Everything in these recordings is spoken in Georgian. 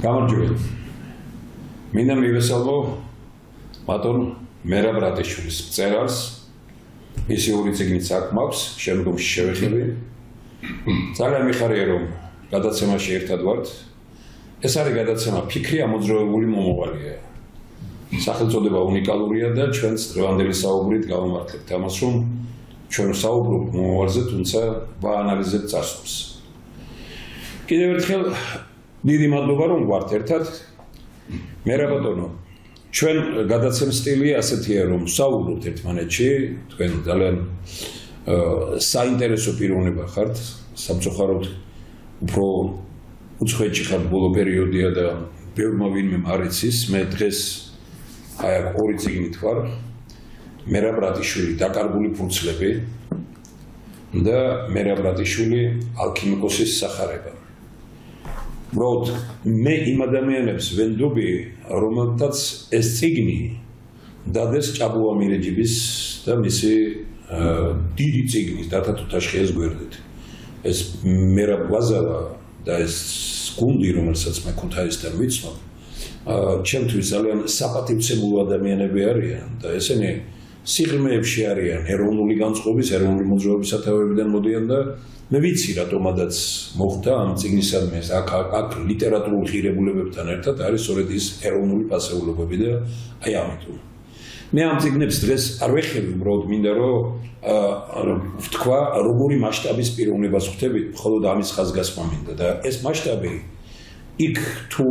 გამარჯობათ. მინდა მივესალმო ბატონ მერაბ რატიშვილის მწერალს. მისი ორი წიგნიც აქ მაქვს, შემდგომში შევეხები. ძალიან მიხარია რომ გადაცემაში ერთად ვართ. ეს არის გადაცემა ფიქრი ამოძრავებული მომავალია. სახელწოდება უნიკალურია და ჩვენს დღევანდელი საუბრით გავამართლებთ ამას, რომ ჩვენ საუბრობთ მომავალზე, თუმცა ვაანალიზებთ წარსულს. კიდევ ერთხელ დიდი მადლობა რომ ვართ ერთად. მერაბ ბატონო, ჩვენ გადაცემის სტილი ასეთია რომ საუბრობთ ერთმანეთში, თქვენ ძალიან საინტერესო პიროვნება ხართ, სამწუხაროდ უფრო უცხოეთში ხართ ბოლო პერიოდია და ბევრმა ვინმე მარიცის, მე დღეს აი აქ ორი წიგნით ვარ, მერაბ რატიშვილი დაკარგული ფურცლები და მერაბ რატიშვილი ალქიმიკოსის სახარება. Uბრალოდ მე იმ ადამიანებს ვენდობი, რომელთაც ეს წიგნი დადეს ჭაბუა მირეჯიბის და მისი დიდი წიგნის დათა თუთაშხიას გვერდით. ეს მერაბ ვაზავა და ეს გუნდი, რომელსაც მე ქუთაისთან ვიცნობ, ჩემთვის ძალიან საპატივცემულო ადამიანები არიან და ესენი სიღრმეებში არიან ეროვნული განწყობის, ეროვნული მოძრაობის სათავეებიდან მოდიან და მე ვიცი რატომადაც მოხდა ამ წიგნისადმი ეს აქ ლიტერატურულ ღირებულებებთან ერთად არის სწორედ ის ეროვნული პასეულობები და აი ამიტომ მე ამ წიგნებს დღეს არ ვეხები, უბრალოდ მინდა რომ ვთქვა როგორი მასშტაბის პიროვნებას ხვდებით, მხოლოდ ამის ხაზგასმა მინდა და ეს მასშტაბი იქ თუ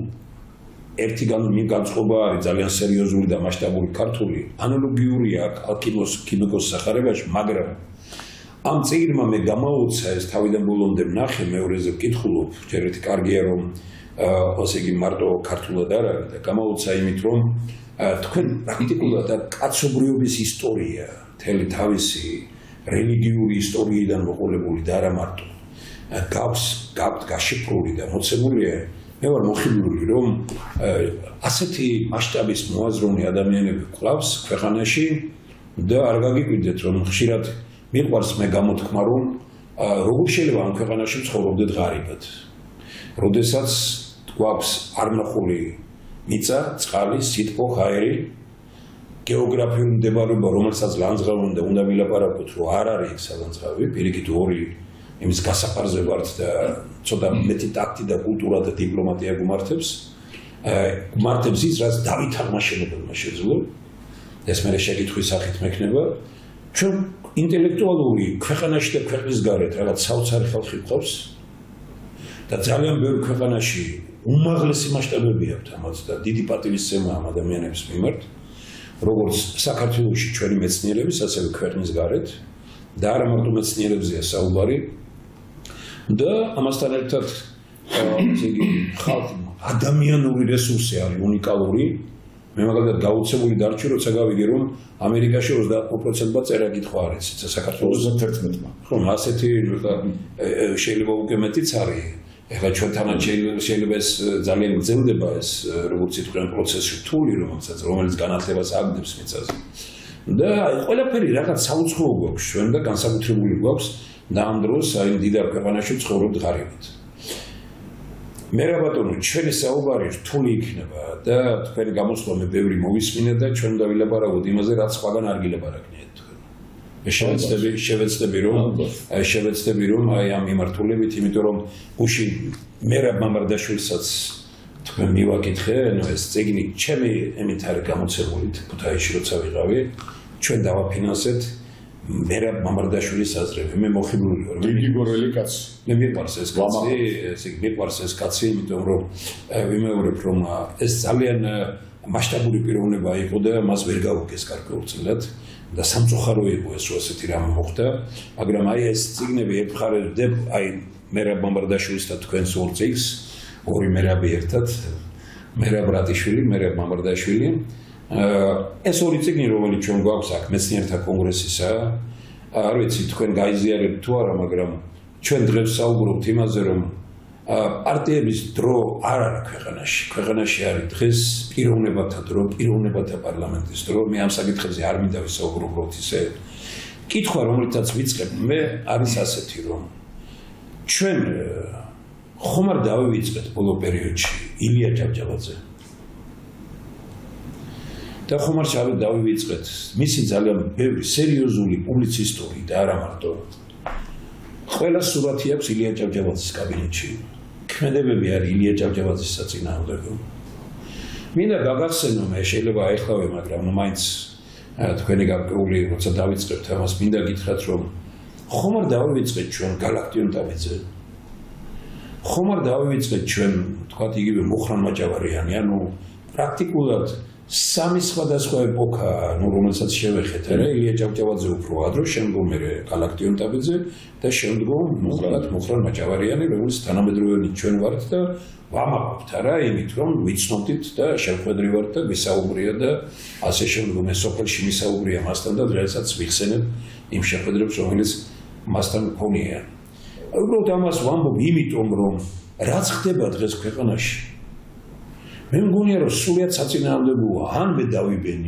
ერთი განწყობა არის ძალიან სერიოზული და მასშტაბური ქართული ანალოგიურია ალქიმიკოს სახარებაში, მაგრამ ამ წიგნმა მე გამაუცა ეს თავიდან ბოლომდე ვნახე, მეორეზე ვკითხულობ, ჯერ ერთი კარგია რომ ასე იგი მარტო ქართულად არ არის და გამაუცა იმით რომ თქვენ პრაქტიკულად კაცობრიობის ისტორია, მთელი თავისი რელიგიური ისტორიიდან მოყოლებული და არა მარტო გაქვთ გაშიფრული და მოცემულია. მე ვარ მოხიბლული რომ ასეთი მასშტაბის მოაზროვნე ადამიანები გვყავს ქვეყანაში და არ გაგიკვირდეთ რომ ხშირად მიყვარს მე გამოთქმა რომ როგორ შეიძლება ამ ქვეყანაში ცხოვრობდეთ ღარიბად. როდესაც გვაქვს არნახული მიწა, წყალი, სითბო, ჰაერი, გეოგრაფიული მდებარეობა, რომელსაც ლანძღავი უნდა ვილაპარაკოთ, რომ არ არის ეს ლანძღავი, პირიქით ორი იმის გასაფარზე ვართ და ცოტა მეტი ტაქტი და კულტურა და დიპლომატია გუმართებს. გუმართებს ის, რაც დავით აღმაშენებელმა შეძლო. ეს მე შეკითხვის სახით მექნება. ჩვენ ინტელექტუალური ქვეყანაში და ქვეყნის გარეთ რაღაც საოცარი ხალხი გვყავს და ძალიან ბევრ ქვეყანაში უმაღლესი მასშტაბები აქვს ამას და დიდი პატივისცემა ამ ადამიანების მიმართ, როგორც საქართველოში ჩვენი მეცნიერების, ასევე ქვეყნის გარეთ და არა მარტო მეცნიერებზეა საუბარი და ამასთან ერთად ესე იგი ხალხი ადამიანური რესურსი არის უნიკალური. მე მაგალითად გაუცემული დარჩი, როცა გავიგე რომ ამერიკაში 20% წერა კითხვა არის, საქართველოს 11-მა. ხო, ასეთი შეიძლება უკვე მეტიც არის. ეხლა ჩვენთანაც შეიძლება ეს ძალიან გრძელდება ეს როგორც ითქვენ პროცესი რთული, რომელიც განათლებას აგდებს მიწაზე. და აი ყველაფერი რაღაც საუცხოო გვაქვს ჩვენ და განსაკუთრებული გვაქვს და ამ დროს აი მდიდარ ქვეყანაში ცხოვრობთ ღარიბად. მერაბ ბატონო, ჩვენი საუბარი რთული იქნება და თქვენი გამოსვლა მე ბევრი მოვისმინე და ჩვენ დავილაპარაკოთ იმაზე, რაც სხვაგან არ გილაპარაკნიათ თქვენ. მე შევეცდები რომ აი ამ მიმართულებით, იმიტომ რომ გუშინ მერაბ მამარდაშვილსაც თქვენ მივაკითხე, ეს წიგნი ჩემი ემით არის გამოცემული ქუთაისში როცა ვიყავი, ჩვენ დავაფინანსეთ მერაბ მამარდაშვილის აზრები. მე მოხიბლული ვარ. დიდი გორელი კაცი. მე მიყვარს ეს კაცი, მიყვარს ეს კაცი, იმიტომ რომ ვიმეორებ რომ ეს ძალიან მასშტაბური პიროვნება იყო და მას ვერ გავუგეს გარკვეულწილად და სამწუხარო იყო ეს რომ ასეთი რამე მოხდა, მაგრამ აი ეს წიგნები ებხარებდებ აი მერაბ მამარდაშვილის და თქვენს ორ წიგნს, ორი მერაბი ერთად, მერაბ რატიშვილი, მერაბ მამარდაშვილი. ეს ორი წიგნი, რომელიც ჩვენ გვაქვს აქ მეცნიერთა კონგრესისა, არ ვიცი თქვენ გაიზიარებთ თუ არა, მაგრამ ჩვენ დღეს საუბრობთ იმაზე, რომ პარტიების დრო არ არის ქვეყანაში. ქვეყანაში არის დღეს პიროვნებათა დრო, პიროვნებათა პარლამენტის დრო. მე ამ საკითხებზე არ მინდა ვისაუბრო, უბრალოდ ისე კითხვა, რომელთაც ვიწყებ, მე არის ასეთი, რომ ჩვენ ხომ არ დავივიწყეთ ბოლო პერიოდში ილია ჭავჭავაძე. და ხომარ ჩავით დავივიწყეთ მისი ძალიან ბევრი სერიოზული პუბლიცისტური და არა მარტო ყველა სურათი აქვს ილია ჭავჭავაძის კაბინეტში. ქმედებები არის ილია ჭავჭავაძის საწინააღმდეგო. მინდა გაგახსენო მე შეიძლება აიხლავე, მაგრამ მაინც თქვენი გარკვეული როცა დავიწყებთ ამას მინდა გითხრათ რომ ხომ არ დავივიწყეთ ჩვენ გალაქტიონ ტაბიძე. ხომ არ დავივიწყეთ ჩვენ თქვათ იგივე მუხრან მაჭავარიანი, ანუ პრაქტიკულად სამი სხვადასხვა ეპოქა, რომელსაც შევეხეთ, რა ილია ჭავჭავაძე უფრო ადრე, შემდგომ მე გალაქტიონ ტაბიძე და შემდგომ მუხრან მაჭავარიანი, რომელიც თანამედროვენი ჩვენ ვართ და ვამაყობთ რა იმით რომ ვიცნობდით და შევხვედრი ვართ და ვისაუბრია და ასე შემდგომ ეს სოფელში მისაუბრია მასთან და დღესაც ვიხსენებ იმ შეხვედრებს რომელიც მასთან მქონია. უბრალოდ ამას ვამბობ იმიტომ რომ რაც ხდება დღეს ქვეყანაში მე მგონია რომ სულიად საწინააღმდეგოა ან მე დავიბენი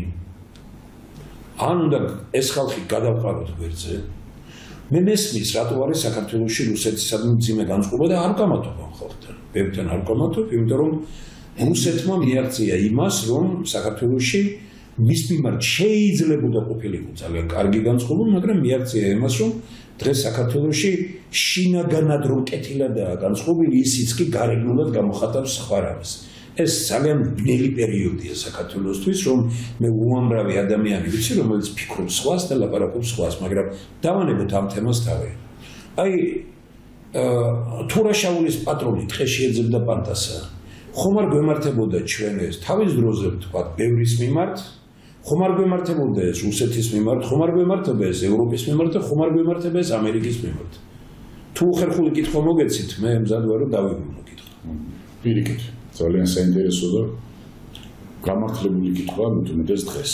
ან უნდა ეს ხალხი გადავყაროთ გვერდზე მე მესმის რატო არის საქართველოში რუსეთისადმი მძიმე განწყობა და არ გამათობ ამ ხალხთან ბევრთან არ გამათობ იმიტომ რომ რუსეთმა მიაღწია იმას რომ საქართველოში მის მიმართ შეიძლებოდა ყოფილიყო ძალიან კარგი განწყობა მაგრამ მიაღწია იმას რომ დღეს საქართველოში შინაგანად რომ კეთილადაა განწყობილი ისიც კი გარეგნულად გამოხატავს სხვა რამეს ეს ძალიან ბნელი პერიოდია საქართველოსთვის რომ მე უამრავი ადამიანი ვიცი რომელიც ფიქრობს სხვას და ლაპარაკობს სხვას მაგრამ დავანებოთ ამ თემას თავი აი თურაშაულის პატრონი ტყეში ეძებდა პანტასა ხომ არ გვემართებოდა ჩვენ ეს თავის დროზე ვთქვათ ბევრის მიმართ ხომ არ გვემართებოდა ეს რუსეთის მიმართ ხომ არ გვემართება ეს ევროპის მიმართ და ხომ არ გვემართება ეს ამერიკის მიმართ თუ ხერხული კითხვა მოგეცით მე მზად ვარ რომ დავიბრუნო კითხვა პირიქით ძალიან საინტერესო და გამართლებული კითხვა მithumedes დღეს.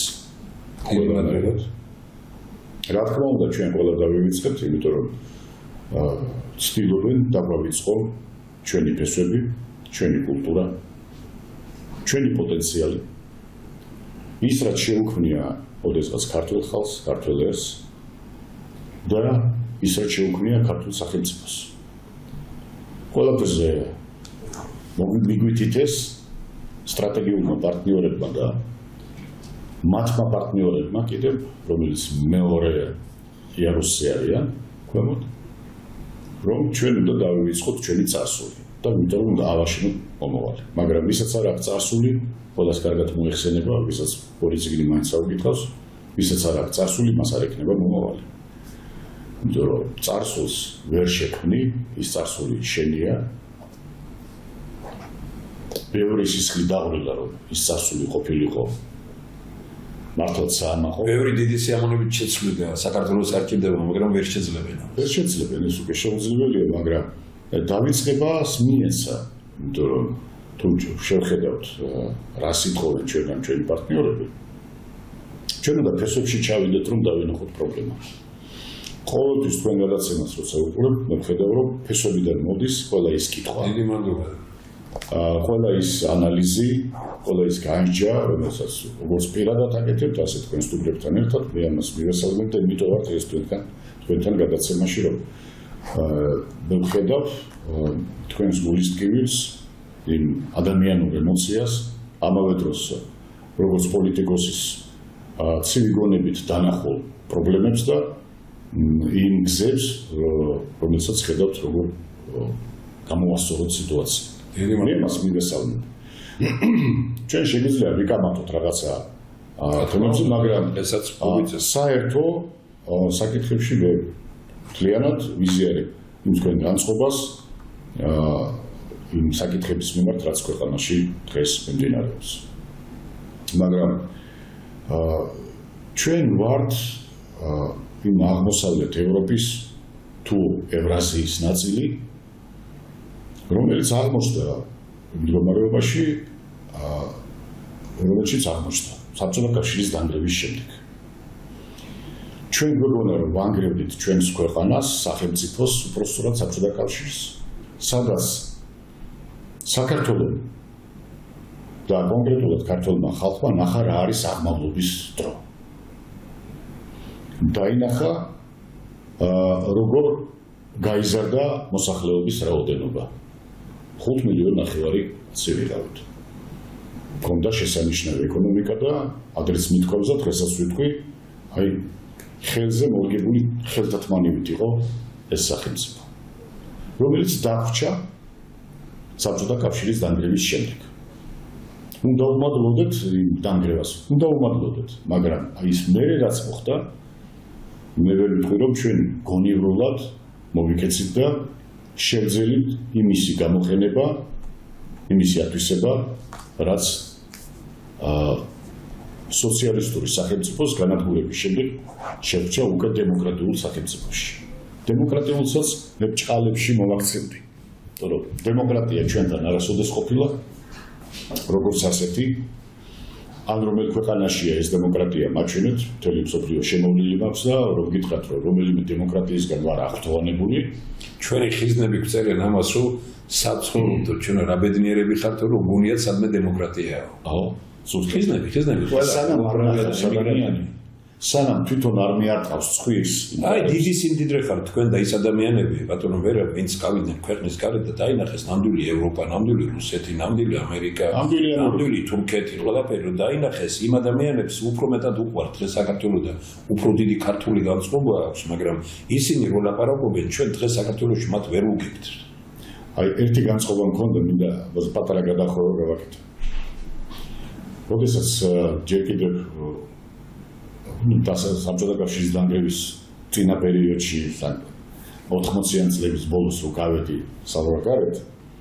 რა თქმა უნდა ჩვენ ყველა დავივიწყებთ, იმიტომ რომ ცდილობენ დაგვავიწყო ჩვენი ფესვები, ჩვენი კულტურა, ჩვენი პოტენციალი. ის რაც შეუქმნია ოდესღაც ქართულ ხალხს, ქართულ ერს და ის რაც შეუქმნია ქართულ სახელმწიფოს. ყველაფერზე მოგვითითეს სტრატეგიულმა პარტნიორებმა და მათმა პარტნიორებმა კიდევ რომელიც მეორე იარუსი არიან ქვემოთ რომ ჩვენ უნდა დავივიწყოთ ჩვენი წარსული და იმიტომ უნდა ავაშენოთ მომავალი მაგრამ ვისაც არ აქვს წარსული ყველას კარგად მოიხსენება ვისაც ორი წიგნი მაინც აუკითხავს ვისაც არ აქვს წარსული მას არ ექნება მომავალი იმიტომ რომ წარსულს ვერ შექმნი ის წარსული შენია ბევრი სისხლი დაღვრილა რომ ის წარსული ყოფილიყო მართლაც საამაყო ბევრი დიდი სიამოვნებით შეცვლიდა საქართველოს არქივდება მაგრამ ვერ შეძლებენ ვერ შეძლებენ ეს უკვე შეუძლებელია მაგრამ დავიწყებას მიეცა იმიტომ რომ თუ შევხედავთ რა სიტყვენ ჩვენგან ჩვენი პარტნიორები ჩვენ უნდა ფესვებში ჩავიდეთ რომ დავინახოთ პრობლემა ყოველთვის თქვენ გადაცემას როცა უყურებთ მე ვხედავ რომ ფესვებიდან მოდის ყველა ის კითხვა დიდი მადლობა ყველა ის ანალიზი, ყველა ის განჯა, რომელსაც როგორც პირადად აკეთებთ, ასე თქვენ სტუდენტებთან ერთად, მე ამას მივესალმებ და იმიტომ ვარ დღეს თქვენთან გადაცემაში, რომ მე ვხედავ თქვენს გულის ტკივილს, იმ ადამიანურ ემოციას, ამავე დროს როგორც პოლიტიკოსის ცივი გონებით დანახულ პრობლემებს და იმ გზებს, რომელსაც ხედავთ, როგორ გამოვასწოროთ სიტუაცია. მე მას მივესალმებ. ჩვენ შეგვიძლია ვიკამათოთ რაღაცა თემებზე, მაგრამ ესაც პუბლიციზმს საერთო საკითხებში მე მთლიანად ვიზიარებ იმ თქვენ განწყობას იმ საკითხების მიმართ, რაც ქვეყანაში დღეს მიმდინარეობს. მაგრამ ჩვენ ვართ იმ აღმოსავლეთ ევროპის თუ ევრაზიის ნაწილი რომელიც აღმოჩნდა მდგომარეობაში რომელშიც აღმოჩნდა საბჭოთა კავშირის დანგრევის შემდეგ. ჩვენ გვეგონა რომ ვანგრევდით ჩვენს ქვეყანას, სახელმწიფოს, უпростоრად საბჭოთა კავშირს, სადაც საქართველოს და კონკრეტულად ქართულმა ხალხმა ნახა რა არის აღმავლობის დრო. დაინახა როგორ გაიზარდა მოსახლეობის რაოდენობა. 5,5 მილიონი ცივილავით. მქონდა შესანიშნავი ეკონომიკა და ადრეს მithქვავდა დღესაც ვიტყვი, აი ხელზე მორგებული ხელთათმანივით იყო ეს სახელმწიფო, რომელიც დაგვრჩა საბჭოთა კავშირის დანგრევის შემდეგ. უნდა უმადლოდეთ იმ დანგრევას, უნდა უმადლოდეთ, მაგრამ აი ის მერე რაც მოხდა, მე ვერ ვიტყვი რომ ჩვენ გონივრულად მოვიქეცით და შევძელით იმისი გამოყენება, იმისი ათვისება, რაც სოციალისტური სახელმწიფოს განადგურების შემდეგ შევრჩა უკვე დემოკრატიულ სახელმწიფოში. დემოკრატიულსაც მე ბჭყალებში მოვაქცევდი. იმიტომ რომ დემოკრატია ჩვენთან არასოდეს ყოფილა, როგორც ასეთი, ან რომელ ქვეყანაშია ეს დემოკრატია მაჩვენეთ, მთელი მსოფლიო შემოვლილი მაქვს და რომ გითხრათ, რომ რომელიმე დემოკრატიისგან ვარ აღფრთოვანებული, ჩვენი ხიზნები გვწერენ ამას, რომ საცხოვრებთ ჩვენ რა ბედნიერები ხართ, რომ გუნიათ სადმე დემოკრატიაა. აო, ხიზნები, სანამ არ ნახავთ სანამ თვითონ არ მიარტყავს ცხვირს. აი, დიდი სიმდიდრე ხართ თქვენ და ის ადამიანები, ბატონო ვერა, ვინც გავიდნენ ქვეყნის გარეთ და დაინახეს ნამდვილი ევროპა, ნამდვილი რუსეთი, ნამდვილი ამერიკა, ნამდვილი თურქეთი, ყველაფერი რომ დაინახეს, იმ ადამიანებს უფრო მეტად უყვართ დღეს საქართველოსთან, უფრო დიდი ქართული განწყობა აქვს, მაგრამ ისინი რო ლაპარაკობენ, ჩვენ დღეს საქართველოში მათ ვერ ვუგებთ. აი, ერთი განწყობა მქონდა, მინდა პატარა გადახურვა გავაკეთო. როდესაც ჯერ კიდევ საბჭოთა კავშირის დანგრევის წინა პერიოდში 80-იან წლების ბოლოს რო გავედი საზღვარგარეთ,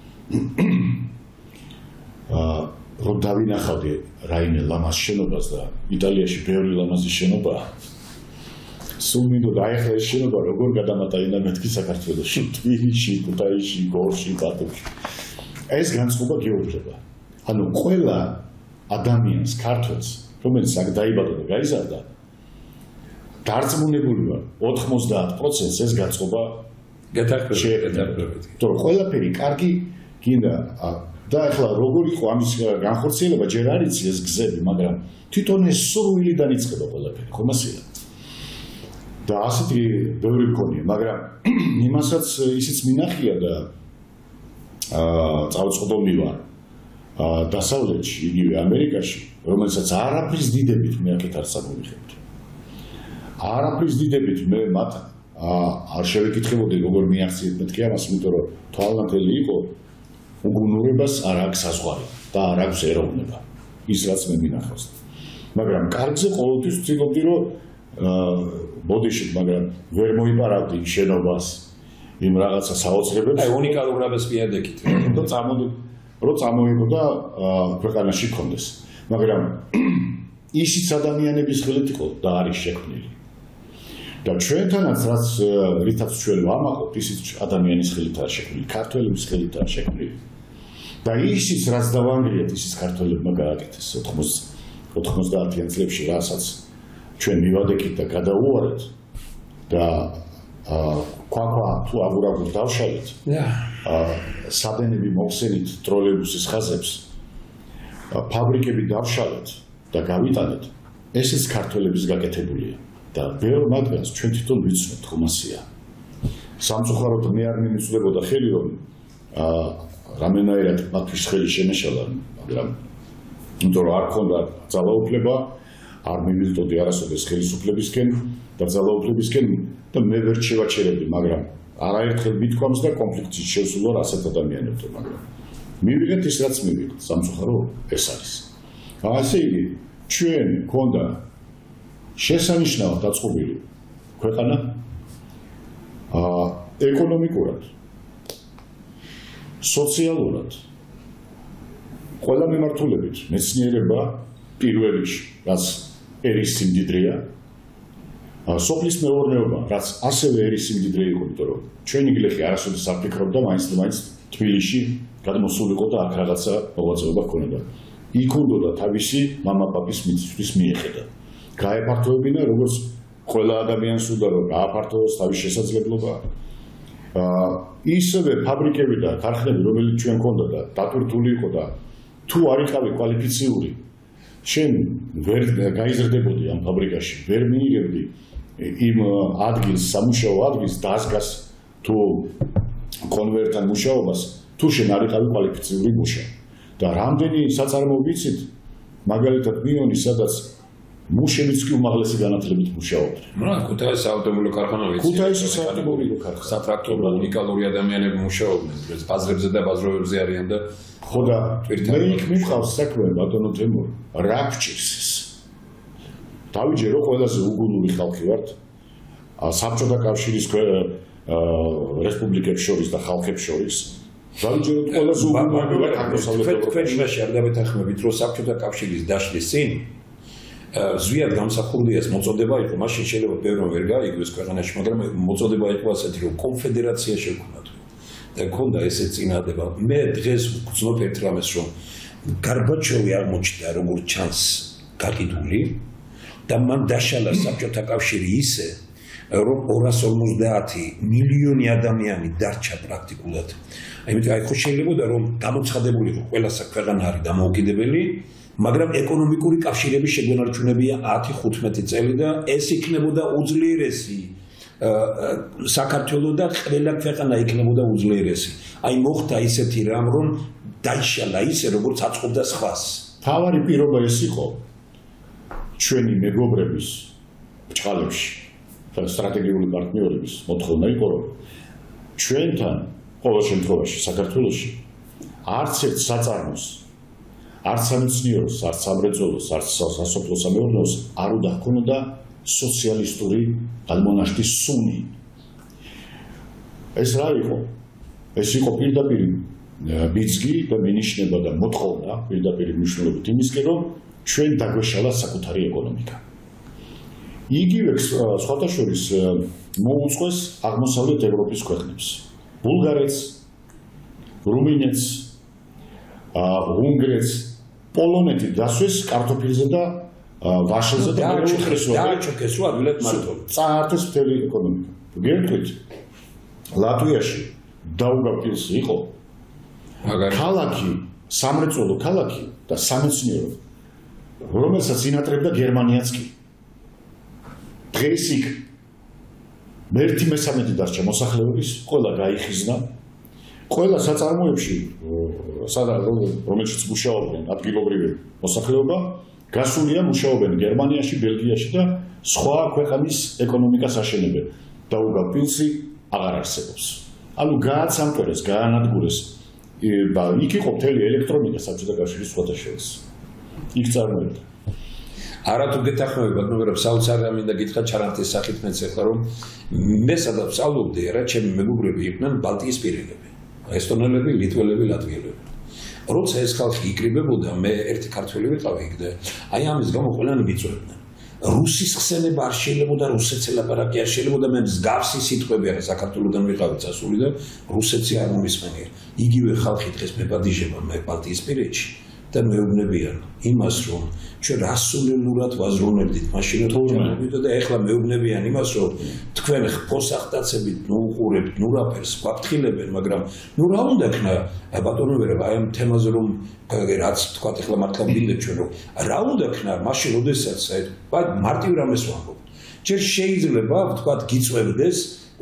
რომ დავინახავდი რაიმე ლამაზ შენობას და იტალიაში ბევრი ლამაზი შენობაა. სულ მინდოდა აი ახლა ეს შენობა როგორ გადამატაინა მეთქი საქართველოში, თბილისში, ქუთაისში, გორში, ბათუმში. ეს განწყობა გეუბნება. ანუ ყველა ადამიანს, ქართველს, რომელიც აქ დაიბადა და გაიზარდა, დარწმუნებული ვარ 90% ეს განწყობა გეთახმებით. თორე ყველაფერი კარგი გინდა და ახლა როგორ იყო ამის განხორციელება ჯერ არ იცი ეს გზები, მაგრამ თვითონ ეს სურვილიდან იწყება ყველაფერი, ხომ ასეა? და ასეთი ბევრი მქონია, მაგრამ იმასაც ისიც მინახია და წავწოდომი ვარ დასავლეთში, იგივე ამერიკაში, რომელსაც არაფრის დიდებით მე აქეთ არ სამომიხებდი. არაფრის დიდებით მე მათ არ შევეკითხებოდი როგორ მიაღწიეთ მეთქი ამას, იმიტომ რომ თვალნათელი იყო უგუნურებას არ აქვს საზღვარი და არ აქვს ეროვნება, ის რაც მე მინახავს. მაგრამ კარგზე ყოველთვის ვცდილობდი რომ ბოდიში, მაგრამ ვერ მოიპარავდი შენობას, იმ რაღაცა საოცრებებს. აი, უნიკალურ რამეს მიადექით. და წამოიღო და ქვეყანაში გქონდეს. მაგრამ ისიც ადამიანების ხელით იყო და არის შექმნილი. და ჩვენთანაც რაც რითაც ჩვენ ვამაყობთ, ისიც ადამიანის ხელით არის შექმნილი, ქართველების ხელით არის შექმნილი. და ისიც რაც დავანგრიეთ, ისიც ქართველებმა გააკეთეს 90-იან წლებში, რასაც ჩვენ მივადექით და გადაუარეთ და ქვაქვა თუ აგურაგურ დავშალეთ. საბენები მოხსენით ტროლეიბუსის ხაზებს, ფაბრიკები დავშალეთ და გავიტანეთ, ესეც ქართველების გაკეთებულია. და ბევრ მათგანს ჩვენ თვითონ ვიცნობთ, ხომ ასეა. სამწუხაროდ მე არ მიმიწვდებოდა ხელი, რომ რამენაირად მათთვის ხელი შემეშალა, მაგრამ იმიტომ რომ არ ქონდა ძალაუფლება, არ მივიდოდი არასოდეს ხელისუფლებისკენ და ძალაუფლებისკენ და მე ვერ შევაჩერებდი, მაგრამ არაერთხელ მithქვამს და კონფლიქტში შევსულვარ ასეთ ადამიანებთან, მაგრამ მივიღეთ ის რაც მივიღეთ, სამწუხაროდ ეს არის. ასე იგი, ჩვენ ქონდა შესანიშნავად დაწყობილი ქვეყანა ეკონომიკურად, სოციალურად, ყველა მიმართულებით, მეცნიერება პირველ რიგში, რაც ერის სიმდიდრეა, სოფლის მეურნეობა, რაც ასევე ერის სიმდიდრე იყო, იმიტომ რომ ჩვენი გლეხი არასოდეს არ ფიქრობდა მაინც თბილისში გადმოსულიყო და აქ რაღაცა მოღვაწეობა ჰქონოდა. იქ უნდოდა თავისი მამა-პაპის მიწისთვის მიეხედა. გაეფართოებინა როგორც ყველა ადამიანს უნდა რომ გააფართოვოს თავის შესაძლებლობა. ისევე ფაბრიკები და ქარხნები, რომელიც ჩვენ ჰქონდა და დატვირთული იყო და თუ არ იყავი კვალიფიციური, შენ ვერ გაიზრდებოდი ამ ფაბრიკაში, ვერ მიიღებდი იმ ადგილს, სამუშაო ადგილს, დაზგას თუ კონვერტთან მუშაობას, თუ შენ არ იყავი კვალიფიციური მუშა. და რამდენი საწარმო ვიცით, მაგალითად მიონი, სადაც მუშებიც კი უმაღლესი განათლებით მუშაობდნენ. ქუთაისის ავტომობილო ქარხანა ვიცი. ქუთაისის ავტომობილო ქარხანა. სატრაქტორო უნიკალური ადამიანები მუშაობდნენ, ბაზრებზე და ბაზრობებზე არიან და ხო და მე იქ მიყავს საქმე ბატონო თემურ, რა გჭირს ეს? დავიჯერო ყველაზე უგუნური ხალხი ვართ. საბჭოთა კავშირის რესპუბლიკებს შორის და ხალხებს შორის. დავიჯეროთ ყველაზე უგუნური ვართ აღმოსავლეთ ევროპაში. თქვენ იმაში არ დამეთანხმებით, რომ საბჭოთა კავშირის დაშლის წინ ზვიად გამსახურდია ეს მოწოდება იყო, მაშინ შეიძლება ბევრი ვერ გაიგოს ქვეყანაში, მაგრამ მოწოდება იყო ასეთი, რომ კონფედერაცია შექმნათ. და ქონდა ესე წინადადება. მე დღეს ვგრძნობ ერთ რამეს, რომ გარბაჩოვი აღმოჩნდა როგორც ჩანს გაკიდული და მან დაშალა საბჭოთა კავშირი ისე, რომ 250 მილიონი ადამიანი დარჩა პრაქტიკულად. ამიტომ აი ხო შეიძლება რომ გამოცხადებულიყო ყველა ქვეყანა არის დამოუკიდებელი, მაგრამ ეკონომიკური კავშირები შეგვენარჩუნებია 10-15 წელი და ეს იქნებოდა უძლიერესი საქართველოს და ყველა ქვეყანა იქნებოდა უძლიერესი. აი მოხდა ისეთი რამ, რომ დაიშალა ისე, როგორც აწყობდა სხვას. თავარი პირობა ეს იყო ჩვენი მეგობრების ბჭყალებში და სტრატეგიული პარტნიორების მოთხოვნა იყო, რომ ჩვენთან ყოველ შემთხვევაში საქართველოში არც ერთ საწარმოს, არც სამეცნიეროს, არც სამრეწველოს, არც სასოფლო-სამეურნეოს არ უნდა ჰქონოდა სოციალისტური ალმონაშტის სუნი. ეს რა იყო? ეს იყო პირდაპირ ბიძგი და მინიშნება და მოთხოვნა პირდაპირ მნიშვნელობით იმისკენ, რომ ჩვენ დაგვეშალა საკუთარი ეკონომიკა. იგივე სხვათა შორის მოუწყვეს აღმოსავლეთ ევროპის ქვეყნებს. ბულგარეთს, რუმინეთს, უნგრეთს, პოლონეთი დასვეს კარტოფილზე და ვაშელზე და დააჩუქეს რა ვილეთ მარტო. წაართეს მთელი ეკონომიკა. გეტყვით, ლატვიაში დაუგავპილსი იყო ქალაქი, სამრეწველო ქალაქი და სამეცნიერო, რომელსაც ინატრებდა გერმანიაც კი. დღეს იქ მე-13 დარჩა მოსახლეობის, ყველა გაიხიზნა, ყველა საწარმოებში, რომელშიც მუშაობდნენ ადგილობრივი მოსახლეობა, გასულია მუშაობენ გერმანიაში, ბელგიაში და სხვა ქვეყნის ეკონომიკას აშენებენ. დაუგავპილსი აღარ არსებობს. ანუ გააცამკერეს, გაანადგურეს და იქ იყო მთელი ელექტრონიკა საბჭოთა კავშირის სხვათა შორის. იქ წარმოებდა. არა თუ გეთახმებათ, მაგრამ საოცარი ამინდა გითხრა ჩარანტის სახით მეც ეხლა რომ მე სადაც ვსწავლობდი, რა ჩემი მეგობრები იყვნენ ბალტიისპირელები, ესტონელები, ლიტველები, ლატვიელები. როცა ეს ხალხი იკრიბებოდა, მე ერთი ქართველი ვიყავი იქ და აი ამის გამო ყველანი ვიწვევდნენ. რუსის ხსენება არ შეიძლებოდა, რუსეთს ელაპარაკი არ შეიძლებოდა, მე მსგავსი სიტყვები არა საქართველოსდან ვიყავი წასული და რუსეთსი არ მომისმენია. იგივე ხალხი დღეს მებადიჟება მე ბალტიისპირეთში და მეუბნებიან იმას, რომ ჩვენ რასულელურად ვაზრუნებდით მაშინ თორემდით და ეხლა მეუბნებიან იმას, რომ თქვენ ხფოსახტაცებით ნუუყურებთ, ნურაფერს ვაფრთხილებენ, მაგრამ ნუ რა უნდა ქნა ბატონო ვერა, აი ამ თემაზე რომ რაც თქვა ეხლა მართლა მინდა ჩვენ რომ რა უნდა ქნა მაშინ როდესაც აი მარტივ რამეს ვამბობ. ჯერ შეიძლება თქვა გიწევდეს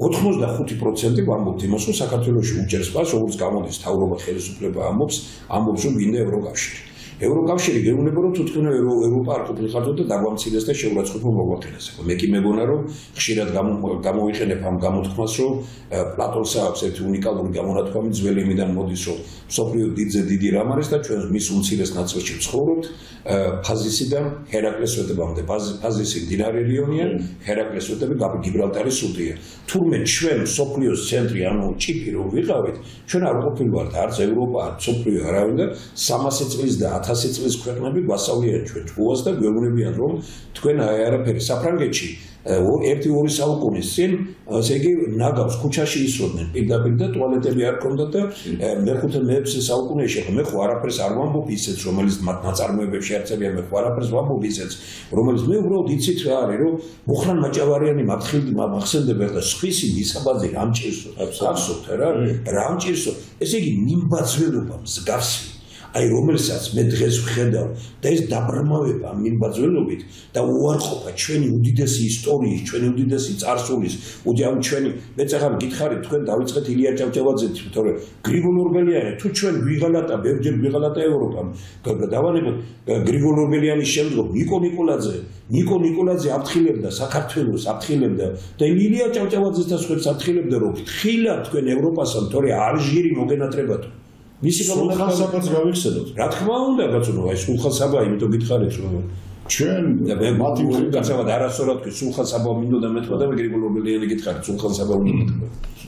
85% ვამბობთ იმას, რომ საქართველოში უჭერს პას, როგორც გამოდის თავრობა ხელისუფლება ამბობს, რომ მინდა ევროკავშირი. ევროკავშირი გეუბნება რომ თუ თქვენ ევროპა არ ყოფილიყავთ და დაგვამცირეს და შეურაცხყოფა მოგვახდინეს. მე კი მეგონა რომ ხშირად გამოვიყენებ ამ გამოთქმას, რომ პლატონს აქვს ერთი უნიკალური გამონათქვამი ძველი იმიდან მოდის, რომ მსოფლიო დიდზე დიდი რამ არის და ჩვენ მის უმცირეს ნაწილში ვცხოვრობთ ფაზისიდან ჰერაკლეს ვეტებამდე. ფაზისი მდინარე რიონია, ჰერაკლეს ვეტები გიბრალტარის სრუტია. თურმე ჩვენ მსოფლიოს ცენტრი, ანუ ჭიფი რომ ვიყავით, ჩვენ არ ყოფილვართ არც ევროპა, არც მსოფლიო არავინ და 300 წლის და 1000 წლის ქვეყნები გვასავლიან ჩვენ ჯგუას და გვეუბნებიან რომ თქვენ აი არაფერი საფრანგეთში 1-2 საუკუნის წინ ესე იგი ნაგავს ქუჩაში ისროდნენ პირდაპირ და ტუალეტები არ ქონდათ და მე-5-6 საუკუნეში ხო მე ხო არაფერს არ ვამბობ ისეც რომელიც მათ ნაწარმოებებში არწებიან მე ხო არაფერს ვამბობ ისეც რომელიც მე უბრალოდ იცით რა არის რომ მუხრან მაჭავარიანი მახსენდება და სხვისი მისაბაძე რამჭირსო გახსოვთ რა რამჭირსო ესე იგი მიმბაძველობა მსგავსი აი რომელსაც მე დღეს ვხედავ და ეს დაბრმავება მიმბაძველობით და უარყოფა ჩვენი უდიდესი ისტორიის, ჩვენი უდიდესი წარსულის, ამ ჩვენი მეც ახლა გითხარით თქვენ დავიწყეთ ილია ჭავჭავაძეთ, თორე გრიგოლ ორბელიანი თუ ჩვენ ვიღალატა, ბევრჯერ ვიღალატა ევროპამ, დავანებოთ გრიგოლ ორბელიანის შემდგომ ნიკო ნიკოლაძე აფრთხილებდა საქართველოს, აფრთხილებდა და ილია ჭავჭავაძეს და სხვებს აფრთხილებდა რომ ხილად თქვენ ევროპასთან, თორე არჟირი მოგენატრებათ. მისი სულხან-საბას გავიხსენოთ. რა თქმა უნდა, კაცო, აი სულხან-საბა, იმიტომ გითხარით რომ ჩვენ მათი მხრიდან არასწორად კი სულხან-საბა მინდოდა მეთქვა და გრიგოლ ორბელიანი გითხარით სულხან-საბა უნდა მეთქვა.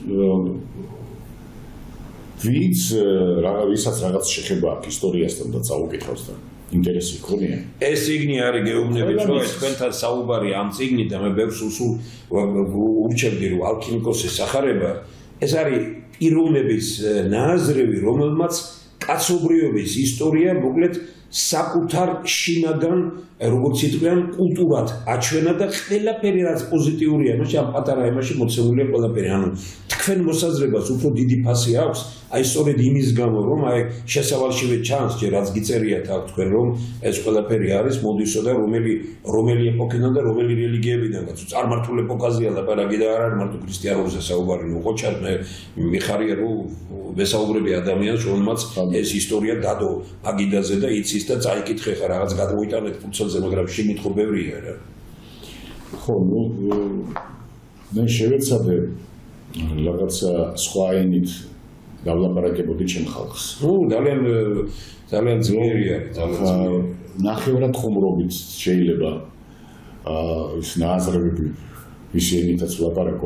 ვინც ვისაც რაღაც შეხება აქვს ისტორიასთან და წაუკითხავს და ინტერესი ქონია. ეს წიგნი არის გეუბნებით, რომ თქვენთან საუბარი ამ წიგნით და მე ბევრს ურჩევდი რომ ალქიმიკოსის სახარება ეს არის პიროვნების ნააზრევი, რომელმაც კაცობრიობის ისტორია მოკლედ საკუთარ შინაგან როგორც იტყვიან კულტურად აჩვენა და ყველაფერი რაც პოზიტიურია, მაშინ ამ პატარა ემაში მოცემულია ყველაფერი. ანუ თქვენ მოსაზრებას უფრო დიდი ფასი აქვს, აი სწორედ იმის გამო რომ აი შესავალშივე ჩანს ჯერ რაც გიწერიათ აქ თქვენ რომ ეს ყველაფერი არის მოდისო და რომელი ეპოქიდან და რომელი რელიგიებიდან კაცო წარმართულ ეპოქაზეა ლაპარაკი და არ არის მარტო ქრისტიანულზე საუბარი. უყოჩად მე მიხარია რომ ვესაუბრები ადამიანს რომელმაც ეს ისტორია დადო აგიდაზე და იცის და წაიკითხე ხა რაღაც გადმოიტანეთ ფუცელზე, მაგრამ შემითხო ბევრია რა. ხო, მე შევეცადე რაღაცა სხვა ენით დავლაპარაკებოდი ჩემ ხალხს. ძალიან ძლიერია, ძალიან ნახევრად ხუმრობით შეიძლება ის ნააზრევები ისინითაც ვლაპარაკო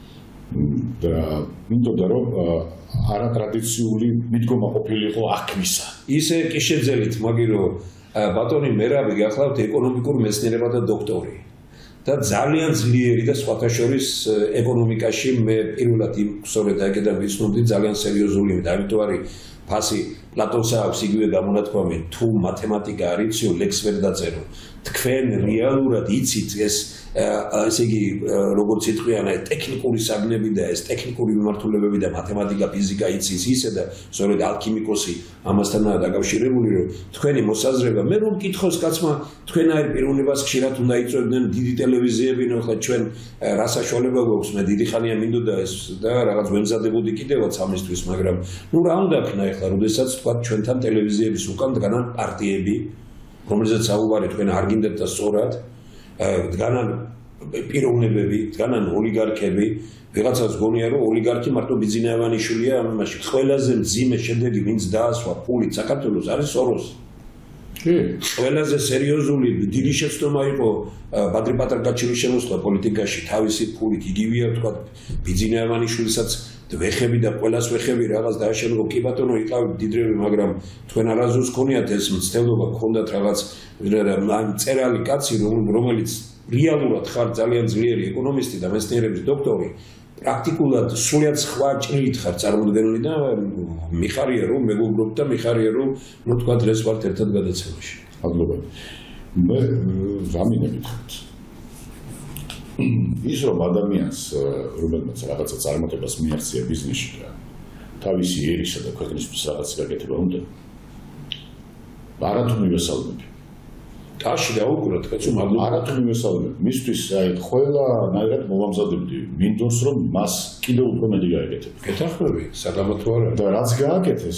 და მინდოდა რომ არატრადიციული მიდგომა ყოფილიყო აქვისა. ისე კი შეძელით, მაგირო ბატონი მერაბი გახლავთ ეკონომიკურ მეცნიერება და დოქტორი და ძალიან ძლიერი და სხვათა შორის ეკონომიკაში მე პირველად იმ სწორედ აქედან ვიცნობდი ძალიან სერიოზული და ამიტომ არის ფასი პლატონს აქვს იგივე გამონათქვამი თუ მათემატიკა არ იციო ლექს ვერ დაწერო თქვენ რეალურად იცით ესე იგი როგორც იტყვიან ეს ტექნიკური საგნები და ეს ტექნიკური მიმართულებები და მათემატიკა ფიზიკა იცის ისე და სწორედ ალქიმიკოსი ამასთანაა დაკავშირებული რომ თქვენი მოსაზრება მე რომ მკითხოს კაცმა თქვენ აი პიროვნებას ხშირად უნდა იწვევდნენ დიდი ტელევიზიები ნახოთ ჩვენ რა საშუალება გვაქვს მე დიდი ხანია მინდოდა ეს და რაღაც ვემზადებოდი კიდევაც ამისთვის მაგრამ ნუ რა უნდა ქნა ახლა როდესაც თქვა ჩვენთან ტელევიზიების უკან დგანან პარტიები რომელზეც საუბარი თქვენ არ გინდათ და სწორად დგანან პიროვნებები, დგანან ოლიგარქები, ვიღაცას გონია რომ ოლიგარქი მარტო ბიძინავანიშვილია, ამაში ყველაზე მძიმე შედეგი ვინც დაასვა ფულით საქართველოს არის სოროსი. ყველაზე სერიოზული დიდი შეცდომა იყო ბადრი პატრაკაჩილის შემოსვლა პოლიტიკაში თავისი ფულით იგივეა თქვა ბიძინავანიშვილისაც ვეხები და ყველას ვეხები რაღაც დააშენო კი ბატონო იყავ დიდრები მაგრამ თქვენ არაზუსტ გქონიათ ეს მცდელობა გქონდათ რაღაც წერალი კაცი რომელიც რეალურად ხარ ძალიან ძლიერი ეკონომისტი და მეცნიერების დოქტორი პრაქტიკულად სულიად სხვა ჭრილით ხარ წარმოდგენილი და მიხარია რომ მეგობრობთ და მიხარია რომ ნუ თქვა დღეს ვართ ერთად გადაცემაში. მადლობა. მე ვამინებით ის რომ ადამიანს რომელმაც რაღაცა წარმატებას მიაღწია ბიზნესში და თავისი ერისა და ქვეყნისთვის რაღაც გაკეთება უნდა არათუ მივესალმები ტაში დაუკვირდეთ კაცო არათუ მივესალმები მისთვის აი ყველანაირად მოვამზადებდი მინდორს რომ მას კიდევ უფრო მეტი გაეკეთებ გეთანხმები საგამოთო არა და რაც გააკეთეს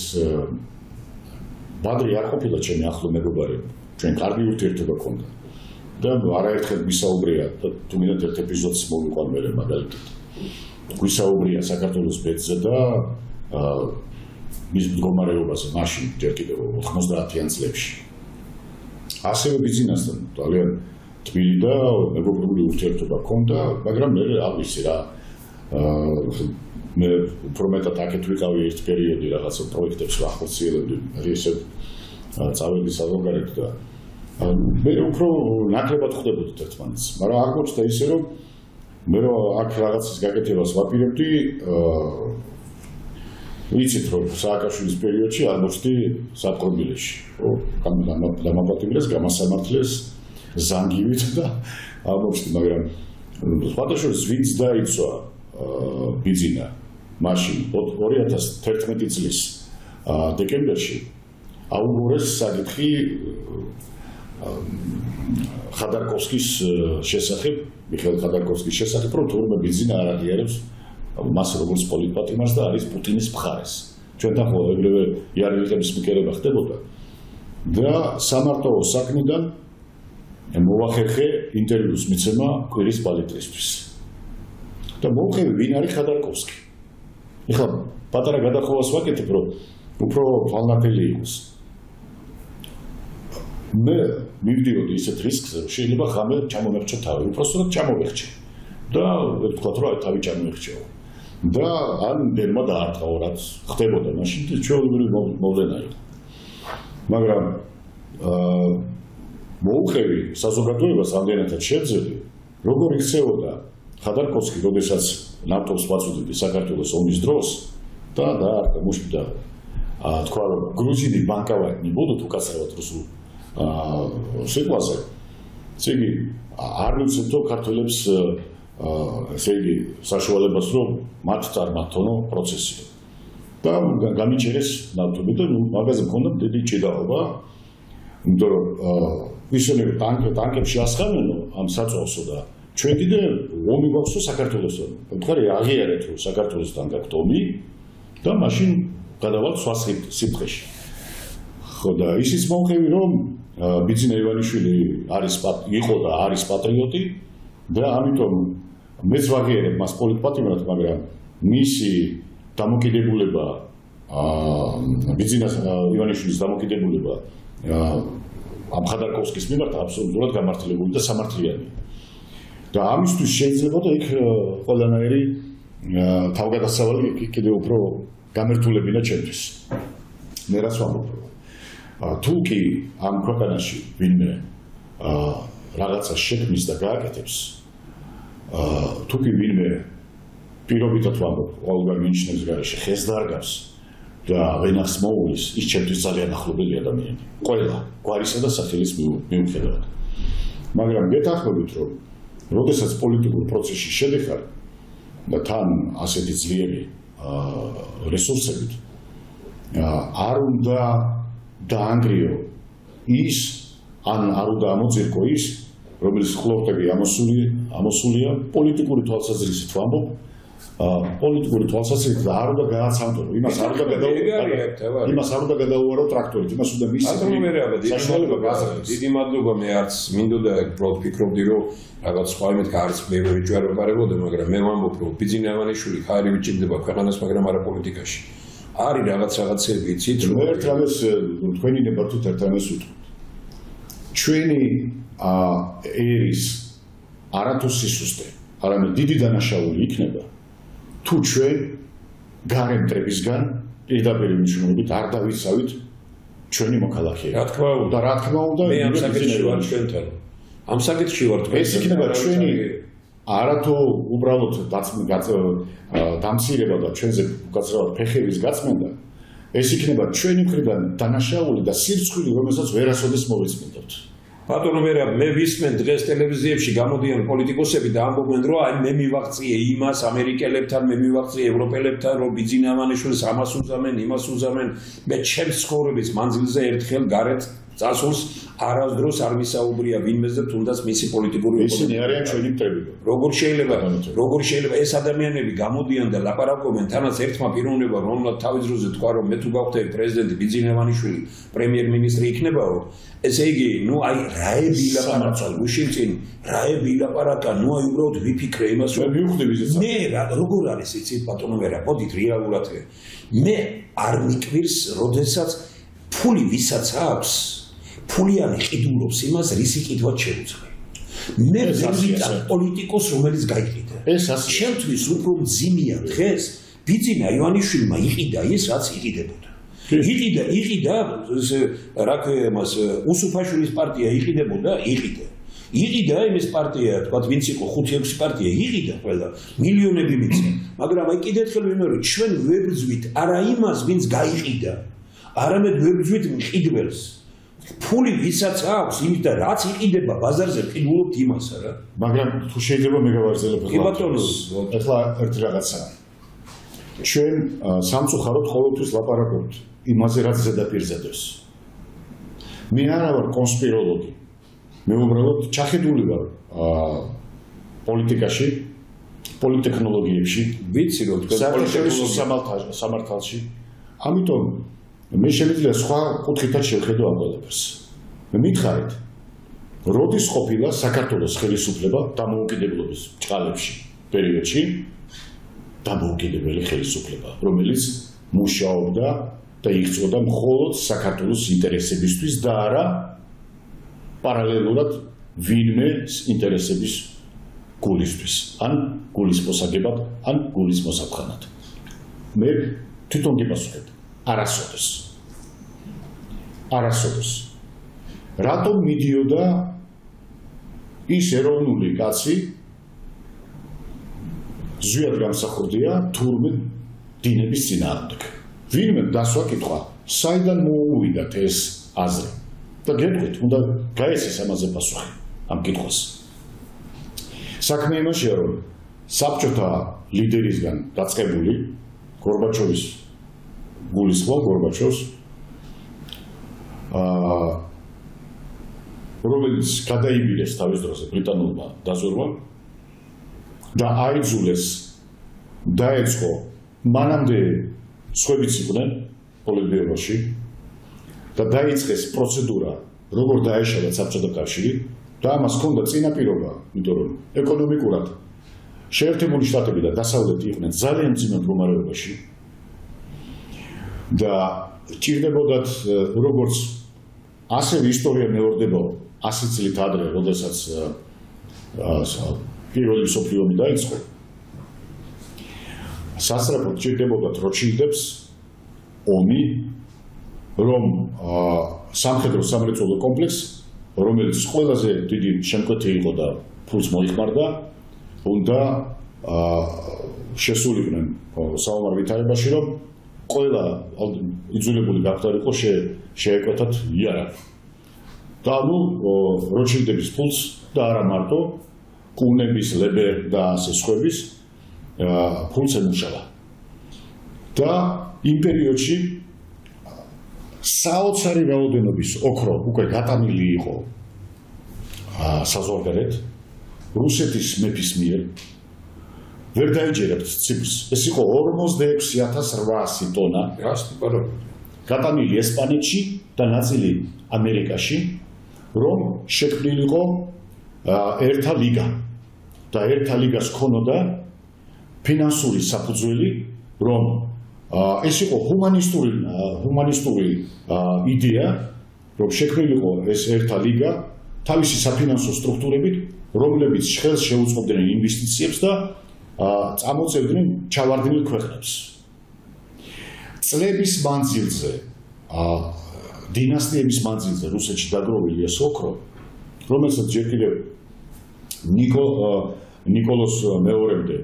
ბადრი არ ყოფილა ჩემი ახლო მეგობარი ჩვენ კარგი ურთიერთობა ჰქონდა და არაერთხელ ვისაუბრია თუ მინდათ ერთ ეპიზოდს მოვიყვან მე მაგალითად ვისაუბრია საქართველოს ბედზე და მის მდგომარეობაზე მაშინ ჯერ კიდევ 90-იან წლებში ასევე ბიზნესთან ძალიან თბილი და მეგობრული ურთიერთობა ჰქონდა მაგრამ მე არ ვიცი რა მე უფრო მეტად აქეთ ვიყავი ერთ პერიოდი რაღაცა პროექტებს ვახორციელებდი ესე წავედი საზოგადოებრივ და მე უფრო ნაკლებად ხვდებოდით ერთმანეთს, მაგრამ აღმოჩნდა ისე რომ მე რომ აქ რაღაცის გაკეთებას ვაპირებდი, ვიცით რომ სააკაშვილის პერიოდში აღმოჩნდი საპყრობილეში, დამაპატიმრეს, გამასამართლეს ზანგივით და აღმოჩნდი, მაგრამ სხვადასხვა ვინც დაიცვა ბიძინა მაშინ 2011 წლის დეკემბერში აუგურეს საკითხი ხადარკოვსკის შესახებ, მიხეილ ხადარკოვსკის შესახებ, რომ თურმე ბიზინა არ აღიარებს მას როგორც პოლიტპატიმარს და არის პუტინის მხარეს. ჩვენთან ხოლმე ეგრევე იარაღების მიკერება ხდებოდა და სამარტო საქმიდან მოახერხე ინტერვიუს მიცემა კვირის ბალეტრისტვის. და მოვხევი ვინ არის ხადარკოვსკი. ეხლა პატარა გადახოვას ვაკეთებ, რომ უფრო თვალნათელი იყოს. მე მივდიოდი ისეთ რისკზე, რომ შეიძლება ხამე ჩამომერჩა თავი, უпростоრად ჩამოვერჩე. და ვთქვათ, რომ თავი ჩამოერჩეო. და ან დერმა დაარტყაო, რაც ხდებოდა მაშინ ჩვეულებრივი მოვლენა იყო. მაგრამ მოუხევი საზოგადოებას ამდენადაც შეძლებდი, როგორ იქცეოდა ხადარკოვსკი, როდესაც ნატოს ვაწვდიდი საქართველოს ომის დროს და დაარტყა მუშკი და თქვა, რომ გრუზინი ბანკავად ნიბუდут უკაცრავად რუსულ სიტყვაზე. ესე იგი, არ მიცემთო ქართველებს ესე იგი, საშუალებას, რომ მათ წარმართონო პროცესია. და გამიჩერეს ნავთობი და მაგაზე მქონდა დიდი ჭიდაობა, იმიტომ რომ ისინი ტანკებში ასხამენო ამ საწოლსო და ჩვენ კიდე ომი გვაქვსო საქართველოსთან. თქვარი აღიარეთ, რომ საქართველოსთან გაქვთ ომი და მაშინ გადავალთ სხვა სიბრტყეში. ხო და ისიც მოვხევი, რომ ბიძინა ივანიშვილი იყო და არის პატრიოტი და ამიტომ მეც ვაღიარებ მას პოლიტპატიმრად, მაგრამ მისი დამოკიდებულება ბიძინა ივანიშვილის დამოკიდებულება ამ ხადარკოვსკის მიმართ აბსოლუტურად გამართლებული და სამართლიანია. და ამისთვის შეიძლება და იქ ყველანაირი თავგადასავალი კიდევ უფრო გამერთულებინა ჩემთვის. მე რაც ვამბობ, თუ კი ამ ქვეყანაში ვინმე რაღაცა შექმნის და გააკეთებს, თუ კი ვინმე პირობითად ვამბობ, ყველგან მინიშნებს გარეშე ხეს დარგავს და ვენახს მოულის, ის ჩემთვის ძალიან ახლობელი ადამიანი. ყველა გვარისა და სახელის მიუხედავად. მაგრამ გეთანხმებით, რომ როდესაც პოლიტიკურ პროცესში შედიხარ და თან ასეთი ძლიერი რესურსებით არ უნდა დაანგრიო ის ან არ უნდა ამოძირკო ის, რომელიც ხლორტები ამოსულია პოლიტიკური თვალსაზრისით ვამბობ, პოლიტიკური თვალსაზრისით და არ უნდა გააცამდო, იმას არ უნდა გადაუარო ტრაქტორით, იმას უნდა მისცემ საშუალება გააზრდეს. დიდი მადლობა, მე არც მინდოდა უბრალოდ ფიქრობდი, რომ რაღაც სხვა იმეთქა არც ბევრი ჯვარი ვიყარებოდა, მაგრამ მე ვამბობ, რომ ბიძინა ივანიშვილი ხაერი ვიჭირდება ქვეყანას, მაგრამ არა პოლიტიკაში. არის რაღაცეები, იცით, რომ მე ერთ რამეს თქვენი ნებართვით ერთ რამეს ვიტყვით. ჩვენი ერის არათუ სისუსტე, არამედ დიდი დანაშაული იქნება, თუ ჩვენ გარე მტრებისგან პირდაპირ მნიშვნელობით არ დავიცავით ჩვენი მოქალაქეები. რა თქმა უნდა, მე ამ საკითხში ვარ ჩვენთან. ამ საკითხში ვარ თქვენ. ეს იქნება ჩვენი არათუ უბრალოდ დამცირება და ჩვენზე უკაცრავად ფეხების გაწმენდა, ეს იქნება ჩვენი მხრიდან დანაშაული და სირცხვილი, რომელსაც ვერასოდეს მოვიწმინდებთ. ბატონო მერაბ, მე ვისმენ დღეს ტელევიზიებში გამოდიან პოლიტიკოსები და ამბობენ, რომ აი მე მივაღწიე იმას ამერიკელებთან, მე მივაღწიე ევროპელებთან, რომ ბიძინა ივანიშვილს ამას უზამენ, იმას უზამენ. მე ჩემს ცხოვრების მანძილზე ერთხელ გარეთ წასულს არასდროს არ მისაუბრია ვინმეზე, თუნდაც მისი პოლიტიკური ისინი არიან ჩვენი მტრები. როგორ შეიძლება ეს ადამიანები გამოდიან და ლაპარაკობენ თანაც ერთმა პიროვნება, რომელსაც თავის დროზე თქვა, რომ მე თუ გავხდები პრეზიდენტი ბიძინა ივანიშვილი პრემიერ-მინისტრი იქნებაო, ესე იგი, ნუ აი რაები ლაპარაკა, უშინწინ, რაები ლაპარაკა, ნუ აი უბრალოდ ვიფიქრე იმას, რომ მივხვდი ვიზეც. მე როგორ არის იცით ბატონო მერა, მოდით რეალურად. მე არ მიკვირს, როდესაც ფული ვისაც აქვს, ფულიანი ყიდულობს იმას, რის იყიდვაც შეუძლია. მე ვიყიდე პოლიტიკოს, რომელიც გაიყიდა. ჩემთვის უფრო მძიმეა დღეს ბიძინა ივანიშვილმა იყიდა ის, რაც იყიდებოდა. იყიდა რა ქვია მას უსუფაშვილის პარტია იყიდებოდა, იყიდა იმის პარტია, თქვა ვინც იყო 5-6 პარტია, იყიდა ყველა მილიონები მიწა. მაგრამ აი კიდევ ერთხელ ვიმეორებ, ჩვენ ვებრძვით არა იმას, ვინც გაიყიდა, არამედ ვებრძვით მყიდველს. ფული ვისაც აქვს, იმით და რაც იყიდება ბაზარზე, ყიდულობთ იმას არა. მაგრამ თუ შეიძლება მე გავაგრძელებ კი ბატონო, ეხლა ერთი რაღაცა. ჩვენ სამწუხაროდ ყოველთვის ლაპარაკობთ იმაზე, რაც ზედაპირზე დევს. მე არა ვარ კონსპიროლოგი. მე უბრალოდ ჩახედული ვარ პოლიტიკაში, პოლიტექნოლოგიებში, ვიცი რომ თქვენ საერთაშორისო სამართალში. ამიტომ მე შემიძლია სხვა კუთხითაც შევხედო ამ ყველაფერს. მე მითხარით, როდის ყოფილა საქართველოს ხელისუფლება დამოუკიდებლობის ჭყალებში პერიოდში დამოუკიდებელი ხელისუფლება, რომელიც მუშაობდა და იღწვოდა მხოლოდ საქართველოს ინტერესებისთვის და არა პარალელურად ვინმე ინტერესების გულისთვის, ან გულის მოსაგებად, ან გულის მოსაფხანად. მე თვითონ გიპასუხებ, არასოდეს. რატომ მიდიოდა ის ეროვნული კაცი ზვიად გამსახურდია თურმე დინების წინააღმდეგ. ვინმე დასვა კითხვა, საიდან მოუვიდათ ეს აზრი? და გეტყვით, უნდა გაეცეს ამაზე პასუხი ამ კითხვას. საქმე იმაშია, რომ საბჭოთა ლიდერისგან დაწყებული გორბაჩოვის გულისხმობა გორბაჩოვს რომელიც გადაიბირეს თავის დროზე ბრიტანულმა დაზვერვამ და აიძულეს დაეწყო მანამდე სხვებიც იყვნენ პოლიტბიუროში და დაიწყეს პროცედურა როგორ დაეშალა საბჭოთა კავშირი და ამას ჰქონდა წინაპირობა, იმიტომ რომ ეკონომიკურად შეერთებული შტატები და დასავლეთი იყვნენ ძალიან მძიმე მდგომარეობაში და ჭირდებოდათ როგორც ასევე ისტორია მეორდება 100 წლით ადრე, როდესაც პირველი მსოფლიო ომი დაიწყო. სასწრაფოდ ჭირდებოდათ როჩილდებს ომი, რომ სამხედრო სამრეწველო კომპლექსი, რომელიც ყველაზე დიდი შემკვეთი იყო და ფულს მოიხმარდა, უნდა შესულიყვნენ საომარ ვითარებაში, რომ ყველა იძულებული გახდარიყო შეეკვეთათ იარაღი. და ნუ როჩილდების ფულს და არა მარტო კუნების, ლებერ და ასე სხვების ფულს ემუშავა. და იმ პერიოდში საოცარი რაოდენობის ოქრო უკვე გატანილი იყო საზღვარგარეთ რუსეთის მეფის მიერ. ვერ დაიჯერებთ ციფრს. ეს იყო 46800 ტონა. გატანილი ესპანეთში და ნაწილი ამერიკაში, რომ შექმნილიყო ერთა ლიგა. და ერთა ლიგას ქონოდა ფინანსური საფუძველი, რომ ეს იყო ჰუმანისტური იდეა, რომ შექმნილიყო ეს ერთა ლიგა თავისი საფინანსო სტრუქტურებით, რომლებიც ხელს შეუწყობდნენ ინვესტიციებს და წამოწევდნენ ჩავარდნილ ქვეყნებს. წლების მანძილზე, დინასტიების მანძილზე რუსეთში დაგროვილი ეს ოქრო, რომელსაც ჯერ კიდევ ნიკოლოს მეორემდე,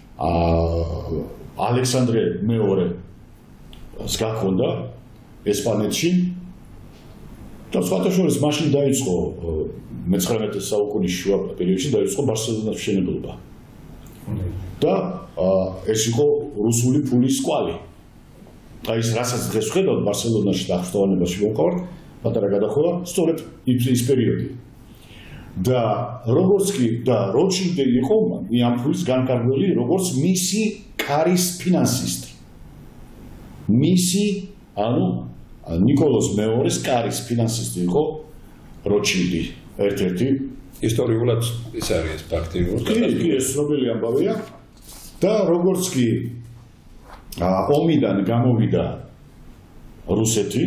ალექსანდრე მეორეს გაქონდა ესპანეთში და სხვათა შორის მაშინ დაიწყო მე-19 საუკუნის შუა პერიოდში დაიწყო ბარსელონას მშენებლობა. და ეს იყო რუსული ფულის კვალი. აი ეს რასაც დღეს ვხედავთ ბარსელონაში და ახშტოვანებაში მომყავართ, პატარა გადახოვა, სწორედ ის პერიოდი. და როგორც კი და როჩილდი იყო ამ ფულის განკარგველი, როგორც მისი კარის ფინანსისტი. მისი, ანუ ნიკოლოს მეორის კარის ფინანსისტი იყო როჩილდი, ერთ-ერთი ისტორიულად ის არის ფაქტი. კი, ეს ცნობილი ამბავია. და როგორც კი ომიდან გამოვიდა რუსეთი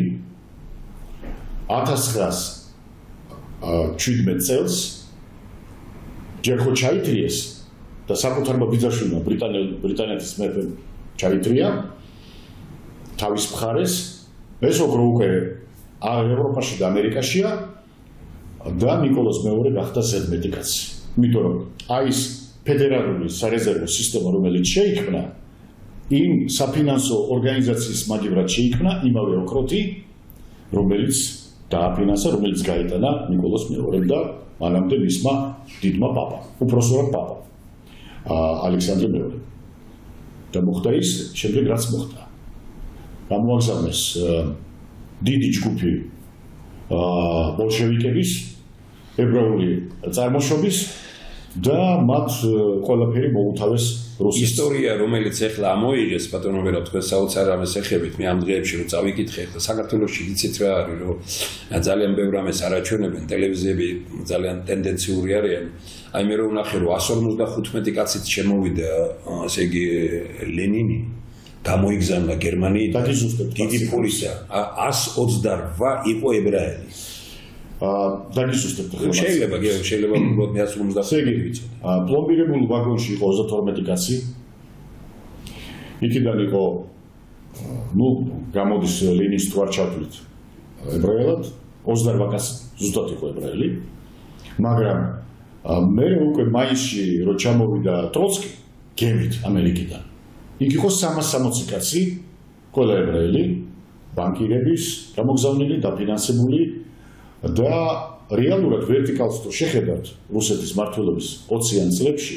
1917 წელს ჯერ ხო ჩაითრიეს და საკუთარმა ბიძაშვილმა ბრიტანეთის მეფემ ჩაითრია თავის მხარეს. ეს ოქრო უკვე ევროპაში და ამერიკაშია და ნიკოლოს მეორე გახდა ზედმეტი კაცი. იმიტომ რომ აი ეს ფედერალური სარეზერვო სისტემა, რომელიც შეიქმნა, იმ საფინანსო ორგანიზაციის მაგივრად შეიქმნა იმავე ოქროთი, რომელიც დააფინანსა, რომელიც გაიტანა ნიკოლოს მეორემ და მანამდე მისმა დიდმა პაპამ, უпроსორად პაპამ, ალექსანდრე მეორემ. და მოხდა ის, შემდეგ რაც მოხდა. გამოაგზავნეს დიდი ჯგუფი ბოლშევიკების ებრაული წარმოშობის და მათ ყველაფერი მოუთავეს რუსეთს. ისტორია, რომელიც ახლა ამოიღეს ბატონო ვერა თქვენ საოცარ ამას ეხებით, მე ამ დღეებში რომ წავიკითხე, ახლა საქართველოში იცით რა არის, რომ ძალიან ბევრ ამას არაჩვენებენ, ტელევიზიები ძალიან ტენდენციური არიან. აი მე რომ ვნახე რომ 155 კაცით შემოვიდა, ასე იგი ლენინი გამოიგზავნა გერმანიიდან დიდი ფულისა 128 იყო ებრაელი. დაგისუსტებთ ახლა. შეიძლება უბრალოდ 150 ვიცოდი. პლომბირებულ ვაგონში იყო 32 კაცი. იქიდან იყო გამოდის ლენის თუ არ ჩავთვლით ებრაელად 28 კაცი ზუსტად იყო ებრაელი. მაგრამ მე უკვე მაისში რო ჩამოვიდა ტროცკი გემით ამერიკიდან. იქ იყო 360 კაცი, ყველა ებრაელი, ბანკირების, გამოგზავნილი, დაფინანსებული და რეალურად ვერტიკალს თუ შეხედავთ რუსეთის მმართველობის 20-იან წლებში,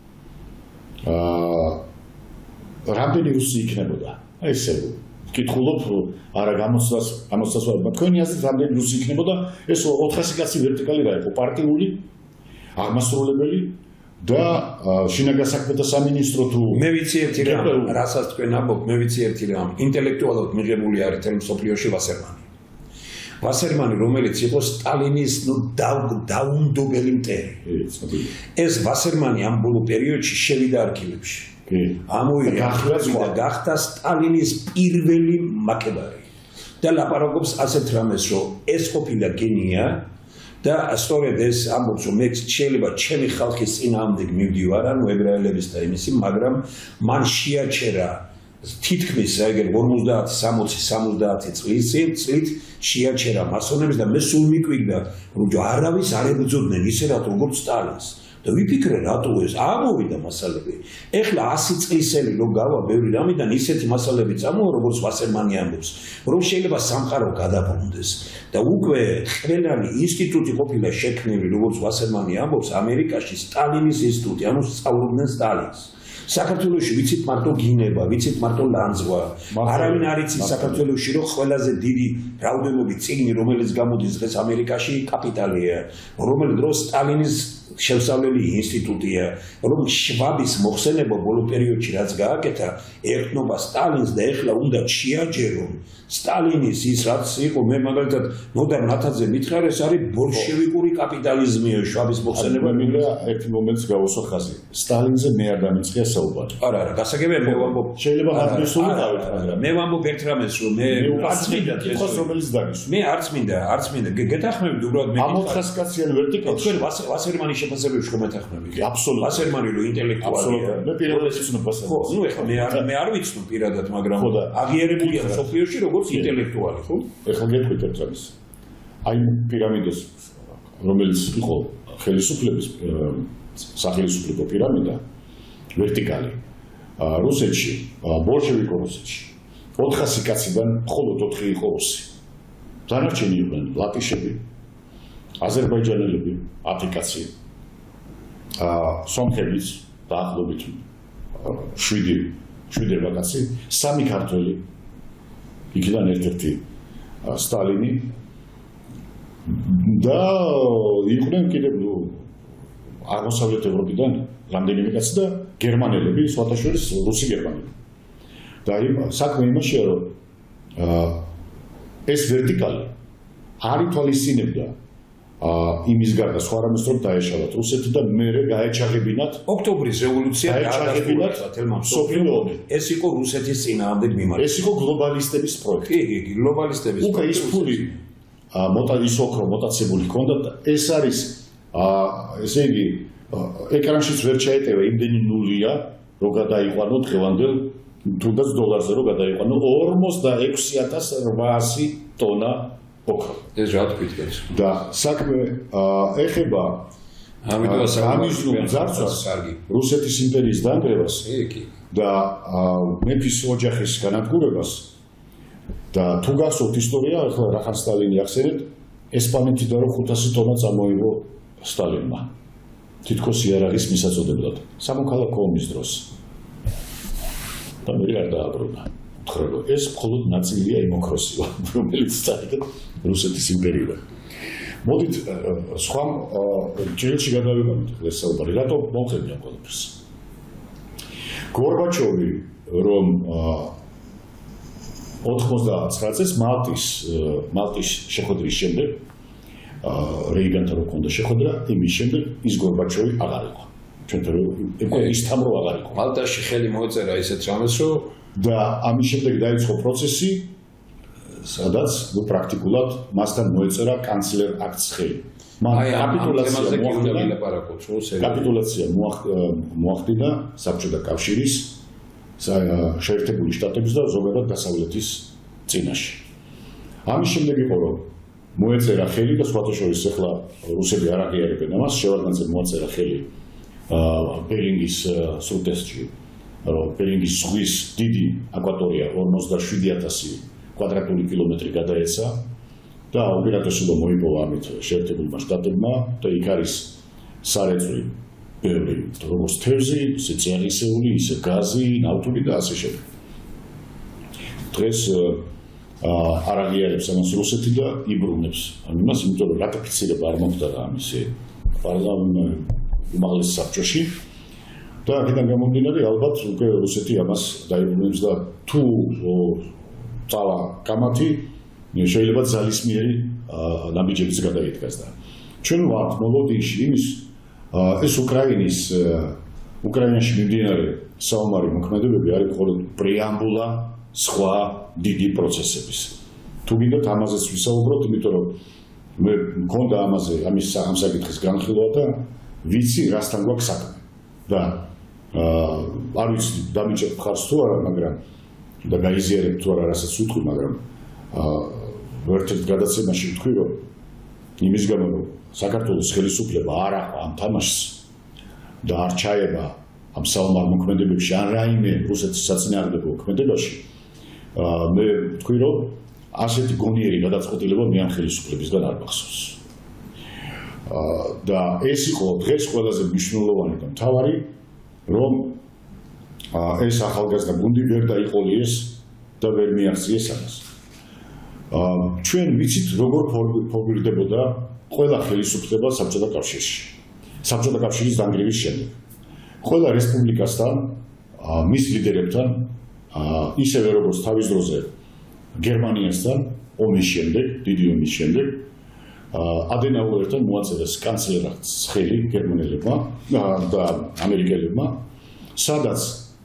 რამდენი რუსი იქნებოდა? აი ესე ვკითხულობ, არა გამოცდას ვარ, თქვენი აზრით რამდენი რუსი იქნებოდა? ეს 400 კაცი ვერტიკალი რა იყო? პარტიული, აღმასრულებელი და შინაგან საქმეთა სამინისტრო თუ მე ვიცი ერთი რამ, რასაც თქვენ ამბობთ, მე ვიცი ერთი რამ, ინტელექტუალურად მიღებული არის თელ მსოფლიოში ვასერმანი. ვასერმანი, რომელიც იყო სტალინის დაუნდობელი მტერი. ეს ვასერმანი ამ ბოლო პერიოდში შევიდა არქივებში. ამოიღა და გახდა სტალინის პირველი მაკედარი. და ლაპარაკობს ასეთ რამეს, რომ ეს ყოფილა გენია და სწორედ ეს ამბობს, რომ მე შეიძლება ჩემი ხალხის წინააღმდეგ მივდივარ, ანუ ებრაელების და იმისი, მაგრამ მან შეაჩერა თითქმის ეგერ 50-60 წლით შეაჩერა მასონებს და მე სულ მიკვირდა, რომ არავის არ ებრძოდნენ ისე როგორც სტალინს. და ვიფიქრე რატო ეს ამოვიდა მასალები. ეხლა 100 წლისელი რო გავა ბევრი რამიდან ისეთი მასალები წამოვა, როგორც ვასერმანი ამბობს, რომ შეიძლება სამყარო გადაბრუნდეს. და უკვე ყველანი ინსტიტუტი ყოფილა შექმნილი, როგორც ვასერმანი ამბობს, ამერიკაში სტალინის ინსტიტუტი, ანუ სწავლობდნენ სტალინს. საქართველოში ვიცით მარტო გინება, ვიცით მარტო ლანძღვა. არავინ არ იცის საქართველოში, რომ ყველაზე დიდი რაოდენობით წიგნი, რომელიც გამოდის დღეს ამერიკაში, კაპიტალია, რომელი დროს სტალინის შევსწავლელი ინსტიტუტია, რომ შვაბის მოხსენება ბოლო პერიოდში რაც გააკეთა, ეხნობა სტალინს და ეხლა უნდა შეაჯერონ სტალინის ის რაც იყო, მე მაგალითად ნოდარ ნათაძე მითხრა, ეს არის ბოლშევიკური კაპიტალიზმია შვაბის მოხსენება. მინდა ერთი მომენტს გავუსვა ხაზი. სტალინზე მე არ დამიწყია საუბარი. არა, გასაგებია მე ვამბობ. შეიძლება მართლისული დავით, მაგრამ მე ვამბობ ერთ რამეს, რომ მე არც მინდა კითხოს რომელიც დაგისვა. მე არც მინდა. გეთახმებით უბრალოდ მე 400 კაციან ვერტიკალში. თქვენ ვასერმანის შეფასებებში რომ ეთახმებით. აბსოლუტურად. ვასერმანი რო ინტელექტუალია. მე პირადად ვიცნობ ვასერმანს. ხო, ნუ ეხლა მე არ ვიცნობ პირადად, მაგრამ აღიარებულია სოფლიოში როგორც ინტელექტუალი, ხო? ეხლა გეტყვით ერთ რამეს. აი პირამიდეს, რომელიც იყო ხელისუფლების სახელმწიფო პირამიდა, ვერტიკალი. რუსეთში, ბოლშევიკურ რუსეთში 400 კაციდან მხოლოდ 4 იყო რუსი. დანარჩენი იყვნენ ლატიშები, აზერბაიჯანელები, 10 კაცი. სომხების დაახლოებით 7 კაცი, 3 ქართველი. იქიდან ერთ-ერთი სტალინი და იყვნენ კიდევ აღმოსავლეთ ევროპიდან რამდენიმე კაცი და გერმანელები, სხვათა შორის რუსი გერმანელი. და საქმე იმაშია, რომ ეს ვერტიკალი არ ითვალისწინებდა იმის გარდა სხვა რამეს რომ დაეშალათ რუსეთი და მერე გაეჩაღებინათ ოქტომბრის რევოლუცია გაეჩაღებინათ სოფლიო ომი. ეს იყო რუსეთის წინააღმდეგ მიმართული. ეს იყო გლობალისტების პროექტი. კი, გლობალისტების უკვე ის ფული ის ოქრო მოტაცებული ჰქონდათ და ეს არის ესე იგი ეკრანშიც ვერ ჩაეტევა იმდენი ნულია რომ გადაიყვანო დღევანდელ თუნდაც დოლარზე რომ გადაიყვანო 46800 ტონა ოქრო. ეს რა თქვით? და საქმე ეხება ამის ძარცვას, რუსეთის იმპერიის დანგრევას და მეფის ოჯახის განადგურებას და თუ გახსოვთ ისტორია, ახლა რახან სტალინი ახსენეთ, ესპანეთიდან რომ 500 ტონა წამოიღო სტალინმა. თითქოს იარაღის მისაწოდებლად. სამოქალაქო ომის დროს. და მე არ დააბრუნა. უთხრა ეს მხოლოდ ნაწილია იმ ოქროსია, რომელიც წაიღეთ რუსეთის იმპერიიდან. მოდით სხვა ჭრილში გადავიღოთ ეს საუბარი, რატო მოხდა ამ ყველაფერს. გორბაჩოვი რომ 99 წელს მალტის შეხვედრის შემდეგ რეიგანთან რო ქონდა შეხვედრა, იმის შემდეგ ის გორბაჩოვი აღარ იყო. ჩვენთან ის თამრო აღარ იყო. მალტაში ხელი მოეწერა ისეთ რამეს, რომ და ამის შემდეგ დაიწყო პროცესი, სადაც პრაქტიკულად მასთან მოეწერა კანცლერ აქტს ხელი. კაპიტულაცია მოახდინა საბჭოთა კავშირის, შეერთებული შტატების და ზოგადად დასავლეთის წინაშე. ამის შემდეგ იყო რომ მოეწერა ხელი და სხვათა შორის ახლა რუსები არ აღიარებენ ამას, შევარდნაძე მოაწერა ხელი ბერინგის სრუტესში, ბერინგის ზღვის დიდი აკვატორია 57,000 კვადრატული კილომეტრი გადაეცა და ოპერატორობა მოიპოვა ამით შეერთებულმა შტატებმა და იქ არის სარეწვი ბევრი, როგორც თევზი, ისე წიაღისეული, ისე გაზი, ნავთობი და ასე შემდეგ. დღეს არ აღიარებს ამას რუსეთი და იბრუნებს ამას, იმიტომ რომ რატიფიცირება არ მოხდა ამის პარლამენტ უმაღლეს საბჭოში და აქედან გამომდინარე ალბათ უკვე რუსეთი ამას დაიბრუნებს და თუ წავა კამათი შეიძლება ძალისმიერი ნაბიჯების გადაიდგას და ჩვენ ვართ მოლოდინში იმის ეს უკრაინაში მიმდინარე საომარი მოქმედებები არის მხოლოდ პრეამბულა სხვა დიდი პროცესების. თუ გინდათ ამაზეც ვისაუბროთ, იმიტომ რომ მე მქონდა ამაზე ამის საკითხის განხილვა და ვიცი რასთან გვაქვს საქმე. და არ ვიცი დამიჭერთ მხარს თუ არა, მაგრამ და გაიზიარებთ თუ არა რასაც ვთქვი, მაგრამ ერთ-ერთ გადაცემაში ვთქვი, რომ იმის გამო რომ საქართველოს ხელისუფლება არ ახვა ამ თამაშს და არ ჩაება ამ საომარ მოქმედებებში ან რაიმე რუსეთის საწინააღმდეგო მოქმედებაში, მე ვთქვი, რომ ასეთი გონიერი გადაწყვეტილება მე ამ ხელისუფლებისგან არ მახსოვს. და ეს იყო დღეს ყველაზე მნიშვნელოვანი და მთავარი, რომ ეს ახალგაზრდა გუნდი ვერ დაიყოლიეს და ვერ მიაღწიეს ამას. ჩვენ ვიცით, როგორ ფორმირდებოდა ყველა ხელისუფლება საბჭოთა კავშირში. საბჭოთა კავშირის დანგრევის შემდეგ. ყველა რესპუბლიკასთან, მის ლიდერებთან, ისევე როგორც თავის დროზე გერმანიასთან, ომის შემდეგ, დიდი ომის შემდეგ, ადენაუერთან მოაწერეს კანცლერ აქტს ხელი გერმანელებმა და ამერიკელებმა, სადაც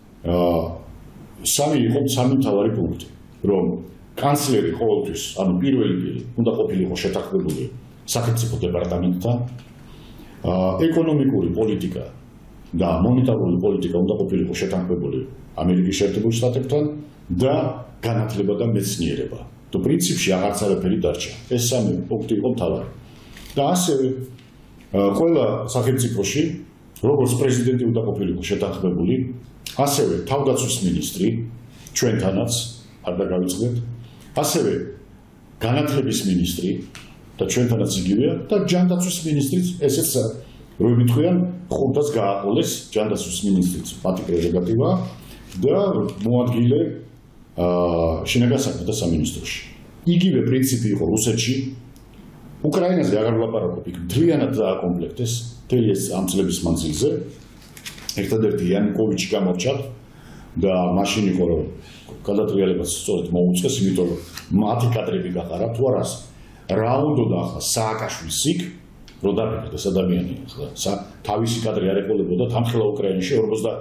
სამი მთავარი პუნქტი, რომ კანცლერი ყოველთვის, ანუ პირველი პირი, უნდა ყოფილიყო შეთანხმებული სახელმწიფო დეპარტამენტთან, ეკონომიკური პოლიტიკა და მონეტარული პოლიტიკა უნდა ყოფილიყო შეთანხმებული ამერიკის შეერთებულ შტატებთან და განათლება და მეცნიერება. და პრინციპში აღარც არაფერი დარჩა. ეს სამი პუნქტი იყო მთავარი. და ასევე ყველა სახელმწიფოში, როგორც პრეზიდენტი უნდა ყოფილიყო შეთანხმებული, ასევე თავდაცვის მინისტრი, ჩვენთანაც არ დაგავიწყდეთ, ასევე განათლების მინისტრი და ჩვენთანაც იგივეა და ჯანდაცვის მინისტრიც, ესეც რომ მithქვიან, ხუნტას გააყოლეს ჯანდაცვის მინისტრიც, მათი პრეროგატივაა და მოადგილე შინაგან საქმეთა სამინისტროში. იგივე პრინციპი იყო რუსეთში. უკრაინაზე აღარ ვლაპარაკობ, იქ მთლიანად დააკომპლექტეს მთელი ეს ამ წლების მანძილზე. ერთადერთი იანუკოვიჩი გამორჩათ და მაშინ იყო რომ გადატრიალებაც სწორედ მოუწეს, იმიტომ რომ მათი კადრები გაყარა თუ არას. რა უნდოდა ახლა სააკაშვილის იქ, რომ დაფიქრდეს ადამიანი ახლა თავისი კადრი არ ეყოლებოდა თამხელა უკრაინაში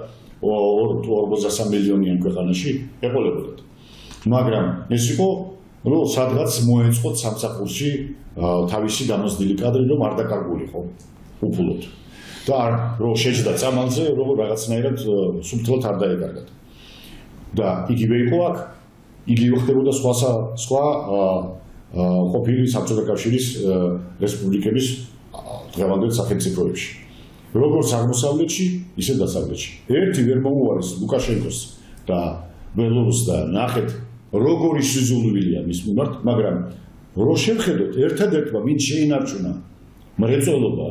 43 მილიონიან ქვეყანაში ეყოლებოდათ. მაგრამ ეს იყო რომ სადღაც მოეწყოთ სამსახურში თავისი გამოსდილი კადრი, რომ არ დაკარგულიყო უფულოდ. და რომ შეჯდა წამალზე, რომ რაღაცნაირად სუფთლად არ დაეკარგათ. და იგივე იყო აქ, იგივე ხდებოდა სხვა ყოფილი საბჭოთა კავშირის რესპუბლიკების დღევანდელ სახელმწიფოებში. როგორც აღმოსავლეთში, ისე დასავლეთში. ერთი ვერ მოუარეს ლუკაშენკოს და ბელორუსს და ნახეთ, როგორი სიზულვილია მის მიმართ, მაგრამ რო შევხედოთ, ერთადერთმა ვინ შეინარჩუნა მრეწველობა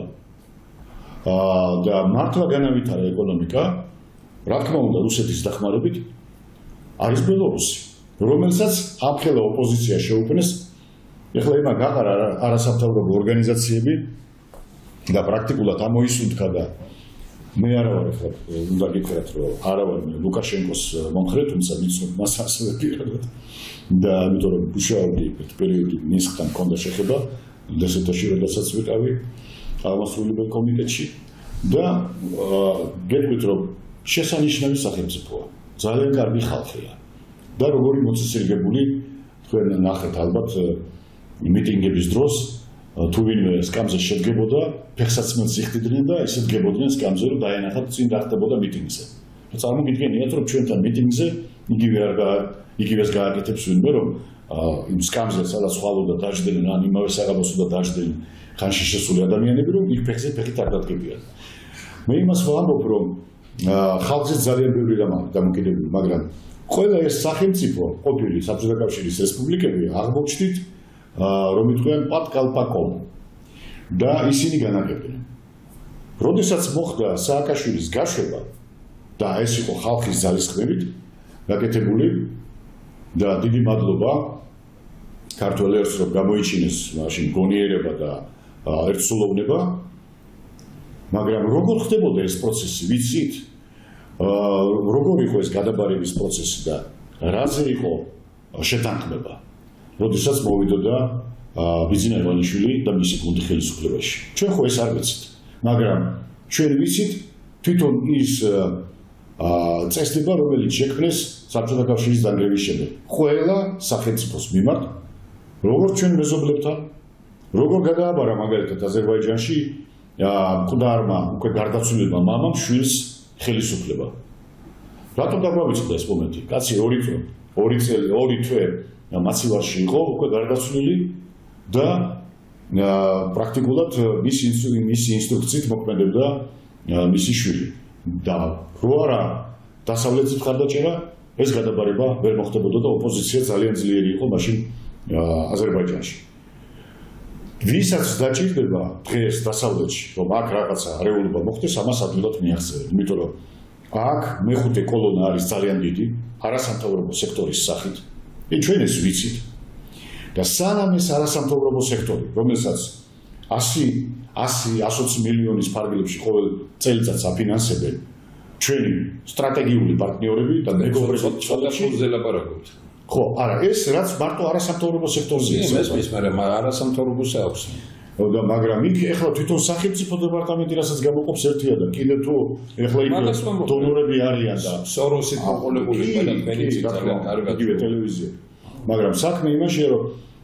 და მართლა განავითარა ეკონომიკა, რა თქმა უნდა, რუსეთის დახმარებით, არის ბელორუსი. რომელსაც აფხელა ოპოზიცია შეუქმნეს, ეხლა იმან გაყარა არასამთავრობო ორგანიზაციები და პრაქტიკულად ამოისუნთქა და მე არა ვარ ეხლა უნდა გითხრათ რომ არა ვარ მე ლუკაშენკოს მომხრე, თუმცა ვიცნობ მას ასევე პირადად და ამიტომ რომ მუშაობდი ერთ პერიოდი მინსკთან მქონდა შეხება დსთ-ში როდესაც ვიყავი აღმასრულებელ კომიტეტში და გეტყვით რომ შესანიშნავი სახელმწიფოა, ძალიან კარგი ხალხია და როგორი მოწესრიგებული თქვენ ნახეთ ალბათ მიტინგების დროს თუ ვინმე სკამზე შედგებოდა, ფეხსაცმელს იხდიდნენ და ისე დგებოდნენ სკამზე, რომ დაენახათ წინ დახდებოდა მიტინგზე. წარმოგიდგენიათ, რომ ჩვენთან მიტინგზე იგივეს გააკეთებს ვინმე, რომ იმ სკამზე სადაც ხვალოდა დაждდნენ, ან იმავე საღამოსო და დაждდნენ ხანში შესული ადამიანები, რომ იქ ფეხზე ფეხით არ დადგებიან. მე იმას ვამბობ, რომ ხალხზე ძალიან ბევრი დამოკიდებული, მაგრამ ყველა ეს სახელმწიფო ყოფილი საბჭოთა კავშირის რესპუბლიკები აღმოჩნდით რომ იტყვიან პატკალპაკომ და ისინი განაგებდნენ. როდესაც მოხდა სააკაშვილის გაშვება და ეს იყო ხალხის ძალისხმევით გაკეთებული და დიდი მადლობა ქართველ ერს რომ გამოიჩინეს მაშინ გონიერება და ერთსულოვნება, მაგრამ როგორ ხდებოდა ეს პროცესი, ვიცით? როგორ იყო ეს გადაბარების პროცესი და რაზე იყო შეთანხმება? როდესაც მოვიდოდა ბიძინა ივანიშვილი და მისი გუნდი ხელისუფლებაში. ჩვენ ხო ეს არ ვიცით, მაგრამ ჩვენ ვიცით თვითონ ის წესდება, რომელიც შექმნეს საბჭოთა კავშირის დანგრევის შემდეგ. ყველა სახელმწიფოს მიმართ, როგორც ჩვენ მეზობლებთან, როგორ გადააბარა მაგალითად აზერბაიჯანში მკვდარმა უკვე გარდაცვლილმა მამამ შვილს ხელისუფლება. რატომ დაგვავიწყდა ეს მომენტი? კაცი ორი თვე მაცივარში იყო უკვე გარდაცვლილი და პრაქტიკულად მისი ინსტრუქციით მოქმედებდა მისი შვილი. და რო არა დასავლეთის მხარდაჭერა, ეს გადაბარება ვერ მოხდებოდა და ოპოზიცია ძალიან ძლიერი იყო მაშინ აზერბაიჯანში. ვისაც დაჭირდება დღეს დასავლეთში, რომ აქ რაღაცა რეულობა მოხდეს, ამას ადვილად მიაღწევენ, იმიტომ რომ აქ მეხუთე კოლონა არის ძალიან დიდი, არასამთავრობო სექტორის სახით. ჩვენ ეს ვიცით და სანამ ეს არასამთავრობო სექტორი, რომელსაც 100-120 მილიონის ფარგლებში ყოველ წელიწადს აფინანსებენ ჩვენი სტრატეგიული პარტნიორები და მეგობრები ცოტა ლაპარაკობთ. ხო, არა, ეს რაც მარტო არასამთავრობო სექტორზე ის მაგრამ არასამთავრობოზე აქვს. და მაგრამ იქ ახლა თვითონ სახელმწიფო დეპარტამენტი რასაც გამოყოფს ერთია და კიდე თუ ახლა იქ დონორები არიან და სოროსით მოყოლებული ყველა თქვენი ძალიან კარგად იგივე ტელევიზია. მაგრამ საქმე იმაშია, რომ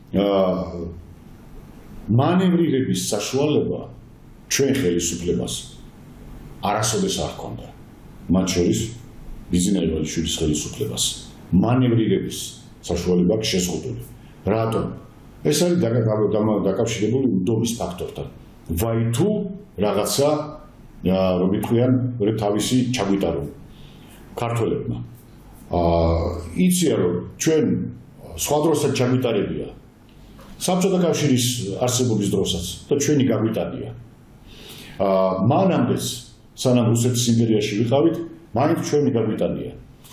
მანევრირების საშუალება ჩვენ ხელისუფლებას არასოდეს არ ჰქონდა. მათ შორის ბიძინა ივანიშვილის ხელისუფლებას მანევრირების საშუალება აქვს შეზღუდული. რატომ? ეს არის დაკავშირებული უდობის ფაქტორთან. ვაი თუ რაღაცა რომ იტყვიან თავისი ჩაგვიტარონ ქართველებმა. იციან რომ ჩვენ სხვა დროსაც ჩაგვიტარებია საბჭოთა კავშირის არსებობის დროსაც და ჩვენი გაგვიტანია. მანამდეც სანამ რუსეთის იმპერიაში ვიყავით, მაინც ჩვენი გაგვიტანია.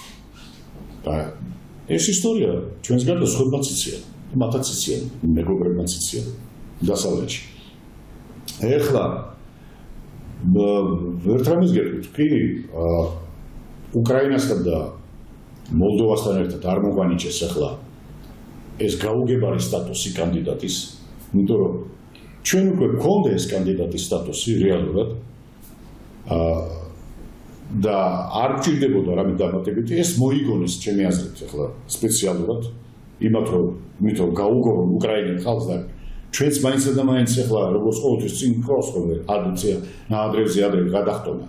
ეს ისტორია ჩვენს გარდა სხვებმაც იციან. მათაც იციან, მეგობრებმაც იციან დასავლეთში. ეხლა ერთ რამეს გეტყვით, კი უკრაინასთან და მოლდოვასთან ერთად არ მოგვანიჭეს ახლა ეს გაუგებარი სტატუსი კანდიდატის, იმიტომ რომ ჩვენ უკვე გვქონდა ეს კანდიდატის სტატუსი რეალურად და არ გვჭირდებოდა რამე დამატებითი, ეს მოიგონეს ჩემი აზრით ახლა სპეციალურად იმით რომ გაუგობრონ უკრაინელ ხალხს და ჩვენც მაინც და მაინც ახლა როგორც ყოველთვის წინ გქროს რომ ადრევზე გადახტომა.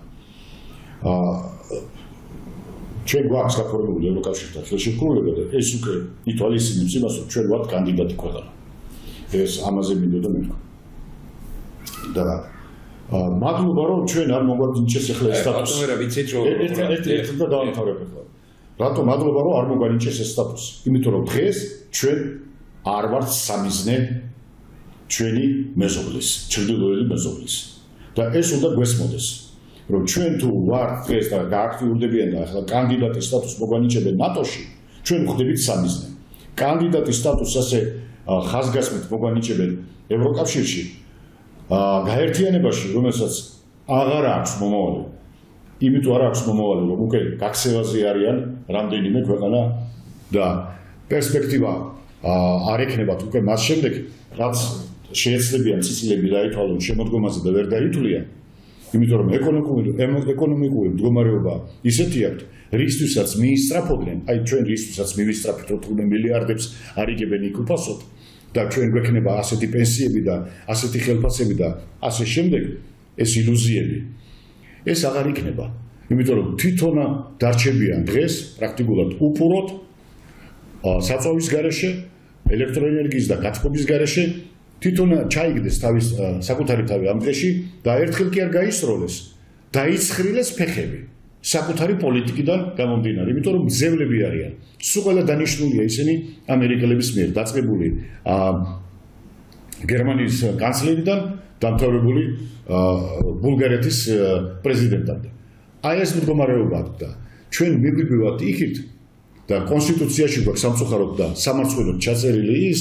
ჩვენ გვაქვს გაფორმებული ევროკავშირთან ხელშეკრულება და ეს უკვე ითვალისწინებს იმას, რომ ჩვენ ვართ კანდიდატი ქვეყანა. ეს ამაზე მინდოდა მეთქვა. და მადლობა რომ ჩვენ არ მოგვანიჭეს ახლა ეს სტატუსი. ბატონო, ვიცით რომ ერთ და დავამთავრებ ახლა. რატომ მადლობა რომ არ მოგვანიჭეს ეს სტატუსი? იმიტომ რომ დღეს ჩვენ არ ვართ სამიზნე ჩვენი მეზობლის, ჩრდილოელი მეზობლის. და ეს უნდა გვესმოდეს. რომ ჩვენ თუ ვართ დღეს და გააქტიურდებიან და ახლა კანდიდატის სტატუსს მოგვანიჭებენ ნატოში, ჩვენ ვხვდებით სამიზნე. კანდიდატის სტატუსს ასე ხაზგასმით მოგვანიჭებენ ევროკავშირში გაერთიანებაში, რომელსაც აღარ აქვს მომავალი. იმიტომ არ აქვს მომავალი, რომ უკვე გაქცევაზე არიან რამდენიმე ქვეყანა და პერსპექტივა არ ექნებათ უკვე მას შემდეგ, რაც შეეცდებიან ციცილები დაითვალონ შემოდგომაზე და ვერ დაითვლიან. იმიტომ რომ ეკონომიკური მდგომარეობა ისეთი აქვს, რისთვისაც მიისწრაფოდნენ, აი ჩვენ რისთვისაც მივისწრაფით 15 მილიარდებს არიგებენ იქ უფასოდ და ჩვენ გვექნება ასეთი პენსიები და ასეთი ხელფასები და ასე შემდეგ, ეს ილუზიები. ეს აღარ იქნება. იმიტომ რომ თვითონ დარჩებიან დღეს პრაქტიკულად უფოროდ საწვავის გარეშე, ელექტროენერგიის და გათბობის გარეშე თვითონ ჩაიგდეს თავის საკუთარი თავი ამ დღეში და ერთხელ კი არ გაისროლეს, დაიცხრილეს ფეხები საკუთარი პოლიტიკიდან გამომდინარე, იმიტომ რომ ძევლები არიან. სულ ყველა დანიშნულია ისინი ამერიკელების მიერ დაწყებული გერმანიის კანცლერიდან დამთავრებული ბულგარეთის პრეზიდენტამდე. აი ეს მდგომარეობაა და ჩვენ მივიბივართ იქით და კონსტიტუციაში გვაქვს სამწუხაროდ და სამარცხვინოდ ჩაწერილი ის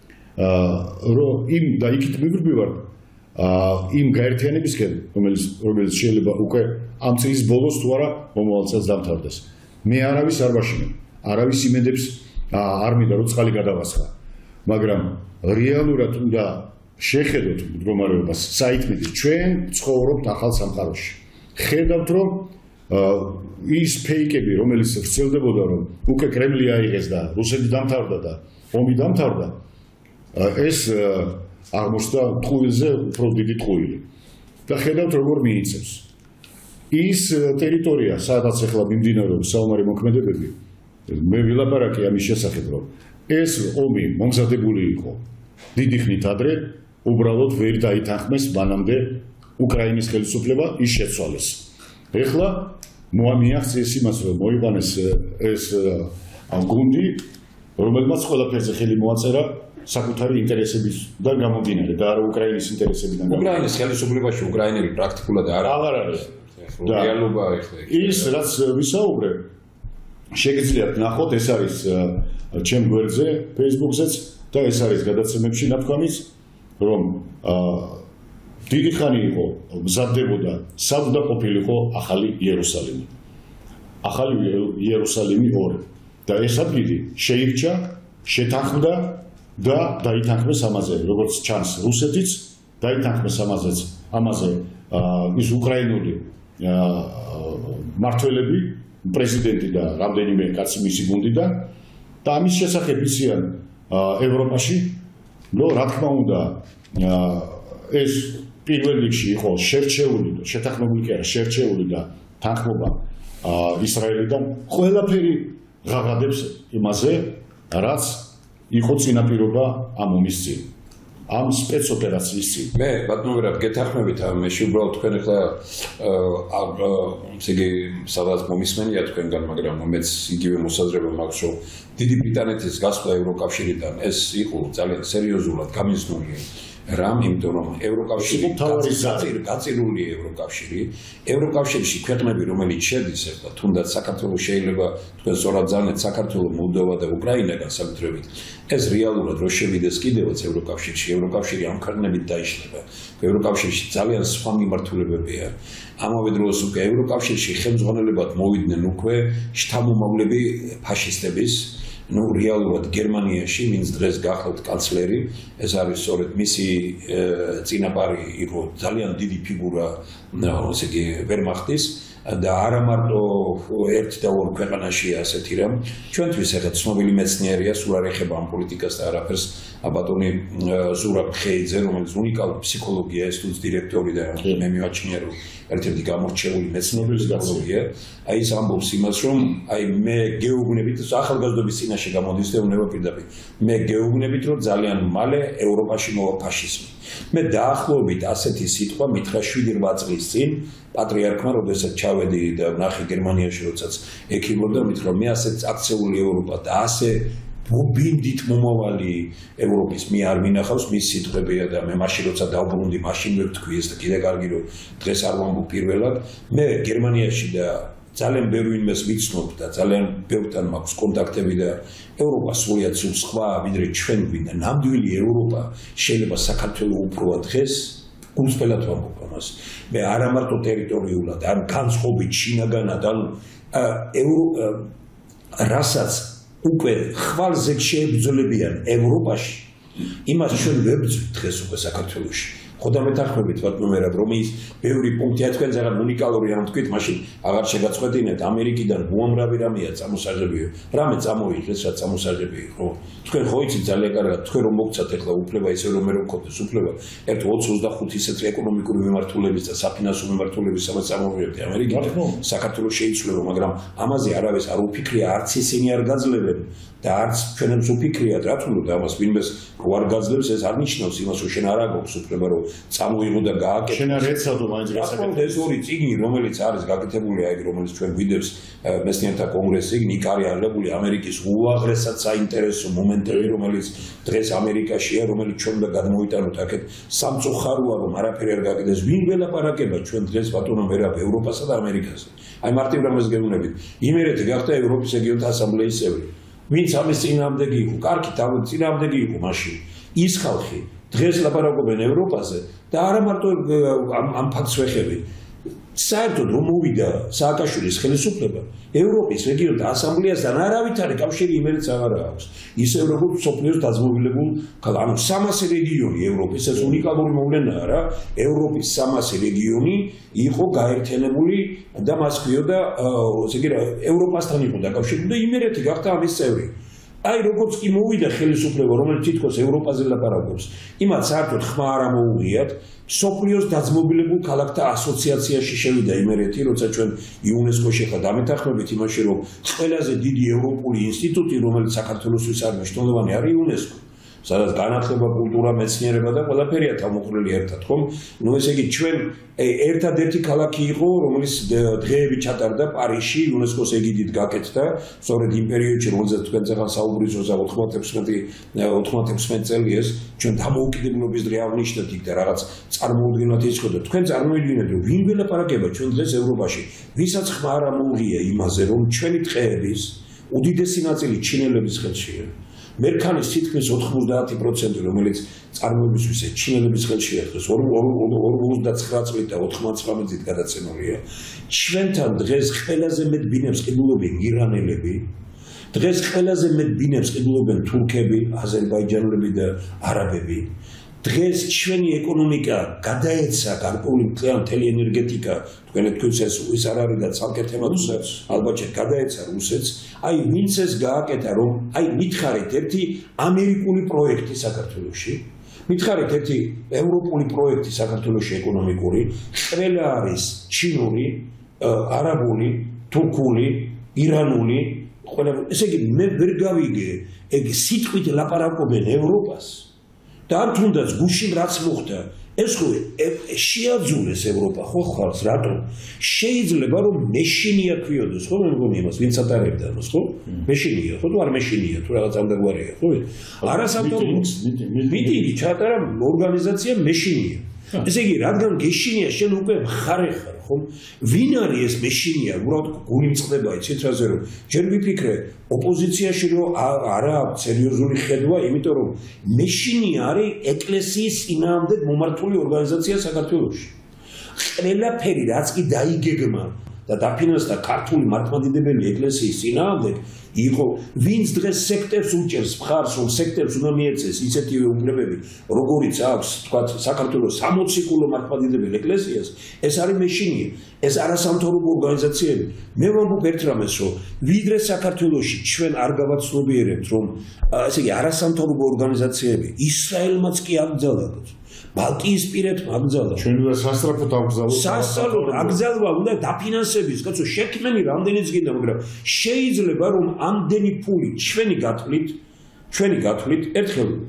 რომ იმ და იქით მივიბივართ იმ გაერთიანებისკენ, რომელიც შეიძლება უკვე ამ წლის ბოლოს თუ არა მომავალ წელს დამთავრდეს. მე არავის არ ვაშინებ, არავის იმედებს არ მინდა რომ წყალი გადავასხა, მაგრამ რეალურად უნდა შეხედოთ მდგომარეობას საითმით ჩვენ ცხოვრობთ ახალ სამყაროში. ხედავთ რომ ის ფეიკები, რომელიც ვრცელდებოდა რომ უკვე კრემლი აიღეს და რუსეთი დამთავრდა და ომი დამთავრდა, ეს აღმოჩნდა ტყუილზე უფრო დიდი ტყუილი. და ხედავთ როგორ მიიწევს. ის ტერიტორია, სადაც ახლა მიმდინარეობს საომარი მოქმედებები, მე ვილაპარაკე ამის შესახებ, რომ ეს ომი მომზადებული იყო დიდი ხნით ადრე, უბრალოდ ვერ დაითანხმეს მანამდე უკრაინის ხელისუფლება ის შეცვალეს. ეხლა მიაღწიეს იმას, რომ მოიყვანეს ეს გუნდი, რომელმაც ყველაფერზე ხელი მოაწერა საკუთარი ინტერესებიდან გამომდინარე და არა უკრაინის ინტერესებიდან. უკრაინის ხელისუფლებაში უკრაინელი პრაქტიკულად არ არის. რეალობა ის რაც ვისაუბრე, შეგიძლიათ ნახოთ, ეს არის ჩემ გვერდზე, Facebook-ზეც და ეს არის გადაცემებში ნათქვამიც, რომ დიდი ხანი იყო მზადდებოდა საბუდა ყოფილიყო ახალი იერუსალიმი. ახალი იერუსალიმი 2 და ეს ადგილი შეირჩა, შეთანხმდა და დაითანხმეს ამაზე, როგორც ჩანს რუსეთიც დაითანხმეს ამაზე ის უკრაინული მართველები, პრეზიდენტი და რამდენიმე კაცი მისი გუნდიდან და ამის შესახებ იციან ევროპაში, რომ რა თქმა უნდა ეს პირველ რიგში იყო შერჩეული და შეთანხმებული კი არა, შერჩეული და თანხმობა ისრაელიდან ყველაფერი ღაღადებს იმაზე, რაც იყო წინაპირობა ამ ომის წინ. ამ სპეცოპერაციის წინ. მე ბატონო გეთანხმებით ამაში, უბრალოდ თქვენ ახლა ესე იგი სადაც მომისმენია თქვენგან, მაგრამ მეც იგივე მოსაზრება მაქვს, რომ დიდი ბრიტანეთის გასვლა ევროკავშირიდან ეს იყო ძალიან სერიოზულად გამიზნული რამ, იმიტომ რომ ევროკავშირი გაწირული ევროკავშირში ქვეყნები, რომელიც შედის ახლა, თუნდაც საქართველოს შეიძლება თქვენ სწორად ზანეთ, საქართველოს, მოლდოვა და უკრაინა განსაკუთრებით, ეს რეალურად რო შევიდეს კიდევაც ევროკავშირში, ევროკავშირი ამ ქვეყნებით დაიშლება. ევროკავშირში ძალიან სხვა მიმართულებებია. ამავე დროს უკვე ევროკავშირში ხელმძღვანელებად მოვიდნენ უკვე შთამომავლები ფაშისტების, რეალურად გერმანიაში, ვინც დღეს გახლავთ კანცლერი, ეს არის სწორედ მისი წინაპარი იყო ძალიან დიდი ფიგურა, ესე იგი ვერმახტის და არა მარტო ერთ და ორ ქვეყანაშია ასეთი რამ. ჩვენთვის ახლა ცნობილი მეცნიერია, სულ არ ეხება ამ პოლიტიკას და არაფერს, ბატონი ზურაბ ხეიძე, რომელიც უნიკალური ფსიქოლოგია ინსტიტუტის დირექტორი და მე მივაჩნია, რომ ერთ-ერთი გამორჩეული მეცნიერების ფსიქოლოგია, აი ის ამბობს იმას, რომ აი მე გეუბნებით, ახალგაზრდობის წინაშე გამოდის და უნება პირდაპირ. მე გეუბნებით, რომ ძალიან მალე ევროპაში მოვა ფაშიზმი. მე დაახლოებით ასეთი სიტყვა მითხრა 7-8 წლის წინ პატრიარქმა, როდესაც ჩავედი და ვნახე გერმანიაში, როდესაც ექიმობდა, მითხრა მე ასეთ აქცეული ევროპა და ასე ბინდით მომავალი ევროპის მე არ მინახავს მის სიტყვებია და მე მაშინ როცა დავბრუნდი მაშინ ვერ თქვი ეს და კიდე კარგი რომ დღეს არ ვამბობ პირველად მე გერმანიაში და ძალიან ბევრი ვინმეს ვიცნობ და ძალიან ბევრთან მაქვს კონტაქტები და ევროპა სრულიად სხვა ვიდრე ჩვენ გვინდა ნამდვილი ევროპა შეიძლება საქართველოს უფროა დღეს გულწრფელად ვამბობ ამას მე არა მარტო ტერიტორიულად ან განწყობით შინაგანად ან რასაც უკვე ხვალზე შეებრძოლებიან ევროპაში იმას ჩვენ ვერ ვწვით დღეს უკვე საქართველოში ხოდა მეთანხმებით ბატონო რომ ის ბევრი პუნქტია თქვენ ძალიან უნიკალური ამ თქვით მაშინ აღარ შეგაწყვეტინეთ ამერიკიდან უამრავი რამეა წამოსაღებიო რამე წამოიღეს რა წამოსაღებიო ხო თქვენ ხო იცით ძალიან კარგად თქვენ რომ მოგცათ ახლა უფლება ისე რომ მე რომ მქონდეს უფლება ერთ 20-25 ისეთი ეკონომიკური მიმართულების და საფინანსო მიმართულების სადაც წამოვიდეთ ამერიკიდან საქართველოს შეიცვლება მაგრამ ამაზე არავის არ უფიქრია არც ისინი არ გაძლევენ და არც ჩვენებს უფიქრიათ რა თქმა უნდა ამას ვინმეს რო არ გაძლევს ეს არ ნიშნავს იმას რომ შენ არ აგობს უფლება რომ წამოიღო და გააკეთო შენ არ ეცადო მაინც გასაკეთო ეს ორი წიგნი რომელიც არის გაკეთებული აი რომელიც ჩვენ გვიდევს მეცნიერთა კონგრესი წიგნი იკარიალებული ამერიკის უაღრესად საინტერესო მომენტები რომელიც დღეს ამერიკაშია რომელიც ჩვენ უნდა გადმოვიტანოთ აქეთ სამწუხაროა რომ არაფერი არ გაკეთდეს ვინ ველაპარაკება ჩვენ დღეს ბატონო მერაბ ევროპასა და ამერიკაზე აი მარტივ რამეს გეუბნებით იმერეთი გახდა ევროპის რეგიონთა ასამბლეის წევრი ვინც ამის წინააღმდეგი იყო კარგი თავი წინააღმდეგი იყო მაშინ ის ხალხი დღეს ლაპარაკობენ ევროპაზე და არა მარტო ამ ფაქტს ვეხები საერთოდ რომ მოვიდა სააკაშვილის ხელისუფლება ევროპის რეგიონთა ასამბლეასთან არავითარი კავშირი იმერეთს აღარ აქვს ისევ როგორც სოფლიოს დაძმობილებულ ანუ 300 რეგიონი ევროპის ეს უნიკალური მოვლენაა რა ევროპის 300 რეგიონი იყო გაერთიანებული და მას ქვიოდა ესე იგი ევროპასთან იყო დაკავშირებული და იმერეთი გახდა ამის წევრი აი როგორც კი მოვიდა ხელისუფლება რომელიც თითქოს ევროპაზე ლაპარაკობს იმათ საერთოდ ხმა არ მოუღიათ სოფლიოს დაძმობილებულ ქალაქთა ასოციაციაში შევიდა იმერეთი როცა ჩვენ იუნესკოში ხა დამეთანხმებით იმაში რომ ყველაზე დიდი ევროპული ინსტიტუტი რომელიც საქართველოსთვის არის მნიშვნელოვანი არის იუნესკო სადაც განათლება, კულტურა, მეცნიერება და ყველაფერია თავმოყრილი ერთად, ხომ? ნუ ესე იგი ჩვენ ერთადერთი ქალაქი იყო, რომელიც დღეები ჩატარდა პარიზში, იუნესკოს ეგიდით გაკეთდა, სწორედ იმ პერიოდში, რომელზეც თქვენ წეგან საუბრიც როცა 96 წელი ეს ჩვენ დამოუკიდებლობის დღე აღნიშნეთ იქ და რაღაც წარმოუდგენლად იცოდა. თქვენ წარმოიდგინეთ, რომ ვინ ველაპარაკება ჩვენ დღეს ევროპაში, ვისაც ხმა არ მოუღია იმაზე, რომ ჩვენი ტყეების უდიდესი ნაწილი ჩინელების ხელშია. მერქანის თითქმის 90% რომელიც წარმოებისთვის ჩინელების ხელშია დღეს 59 წლით და 99 წლით გადაცემულია ჩვენთან დღეს ყველაზე მეტ ბინებს ყიდულობენ ირანელები დღეს ყველაზე მეტ ბინებს ყიდულობენ თურქები აზერბაიჯანელები და არაბები დღეს ჩვენი ეკონომიკა გადაეცა გარკვეული მთელი ენერგეტიკა თქვენთვის ეს არ არის და ცალკე თემად ალბათ გადაეცა რუსეთს აი ვინც ეს გააკეთა რომ აი მითხარით ერთი ამერიკული პროექტი საქართველოში მითხარით ერთი ევროპული პროექტი საქართველოში ეკონომიკური ყველა არის ჩინური არაბული თურქული ირანული ყველა ესე იგი მე ვერ გავიგე ეგ სიტყვით ლაპარაკობენ ევროპას და არ თუნდაც გუშინ რაც მოხდა ეს ხო შეაძულეს ევროპა ხო ხალხს რატომ შეიძლება რომ მეშინია ქვიოდეს ხო მე მგონი იმას ვინც ატარებდა ამას ხო მეშინია ხო თუ არ მეშინია თუ რაღაც ამდაგვარია ხო არასამთავრობო მიტინგი ჩატარა ორგანიზაცია მეშინია ესე იგი რადგან გეშინია შენ უკვე მხარე ხარ ხო ვინ არის ეს მეშინია უბრალოდ გული მწყდება იცით რაზე რომ ჯერ ვიფიქრე ოპოზიციაში რომ არა სერიოზული ხედვა იმიტომ რომ მეშინია არის ეკლესიის წინააღმდეგ მომართული ორგანიზაცია საქართველოში ყველაფერი რაც კი დაიგეგმა და დაფინანსდა ქართული მართლმადიდებელი ეკლესიის წინააღმდეგ იყო ვინც დღეს სექტებს უჭერს მხარს რომ სექტებს უნდა მიეცეს ისეთივე უფლებები როგორიც აქვს თქვა საქართველოს 60 კულო მართლმადიდებელ ეკლესიას ეს არის მეშინია ეს არასამთავრობო ორგანიზაციები მე ვამბობ ერთ რამეს რომ ვიდრე საქართველოში ჩვენ არ გავაცნობიერებთ რომ ესე იგი არასამთავრობო ორგანიზაციები ისრაელმაც კი აკრძალა ბალტიისპირეთმა აკრძალა ჩვენ უნდა სასწრაფოდ აკრძალოთ სასწრაფოდ აკრძალვა უნდა დაფინანსების კაცო შექმენი რამდენიც გინდა მაგრამ შეიძლება რომ ამდენი ფული ჩვენი გათვლით ერთხელ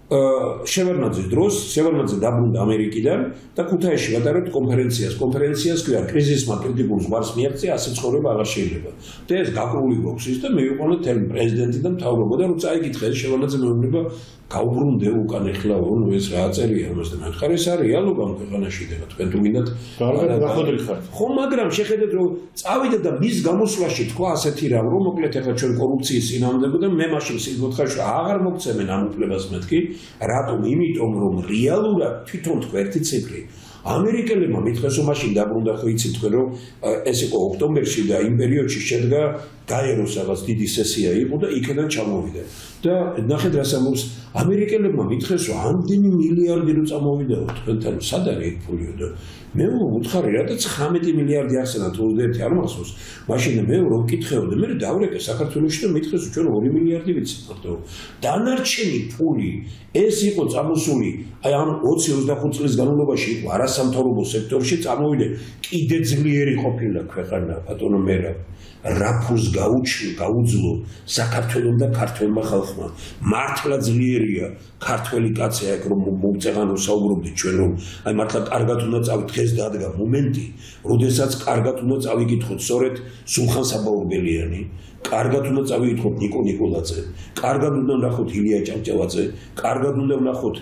შევარდნაძის დროს, შევარდნაძე დაბრუნდა ამერიკიდან და ქუთაისში გადაარეთ კონფერენციას ქვია კრიზისმა კრიტიკულ ზღვარს მიაღწია, ასე ცხოვრება აღარ შეიძლება. და ეს გაკრული გვაქვს ის და მივიყვანე თემ პრეზიდენტი და მთავრობა და როცა აიკითხა ეს შევარდნაძე მეუბნება გავბრუნდე უკან ეხლა ნუ ეს რა წერია ამას და მეთქარ ეს არის რეალობა ამ ქვეყანაში და თქვენ თუ გინდათ გახოდილი ხართ. ხო მაგრამ შეხედეთ რომ წავიდა და მის გამოსვლაში თქვა ასეთი რამ რომ მოკლედ ეხლა ჩვენ კორუფციის წინააღმდეგ და მე მაშინ სიძოთხაში აღარ მოგცემენ ამ უფლებას მეთქი რატომ იმიტომ რომ რეალურად თვითონ თქვა ერთი ციფრი ამერიკელებმა მითხეს რომ მაშინ დაბრუნდა ხო იცით თქვენ რომ ეს იყო ოქტომბერში და იმ პერიოდში შედგა გაეროს რაღაც დიდი სესია იყო და იქიდან ჩამოვიდა და ნახეთ რას ამბობს ამერიკელებმა მითხეს რომ ამდენი მილიარდი რო წამოვიდაო თქვენთან სად არის ფულიო და მე ვუთხარი რა და 19 მილიარდი ახსენა თუ ერთი არ მახსოვს მაშინ მე რომ კითხეობდა მე დავრეკე საქართველოში და მითხეს რომ ჩვენ 2 მილიარდი ვიცით მარტო დანარჩენი ფული ეს იყო წამოსული აი ამ 20-25 წლის განმავლობაში იყო არასამთავრობო სექტორში წამოვიდა კიდე ძლიერი ყოფილა ქვეყანა ბატონო მერა რაფუს გაუძლო საქართველოს და ქართველმა ხალხმა მართლა ძლიერია ქართველი კაცი აქ რომ მომწეღანო საუბრობდით ჩვენ რომ აი მართლა კარგად უნდა წავით დღეს დადგა მომენტი როდესაც კარგად უნდა წავიკითხოთ სწორედ სულხან საბაურბელიანი კარგად უნდა წავიკითხოთ ნიკო ნიკოლაძე კარგად უნდა ვნახოთ ილია ჭავჭავაძე კარგად უნდა ვნახოთ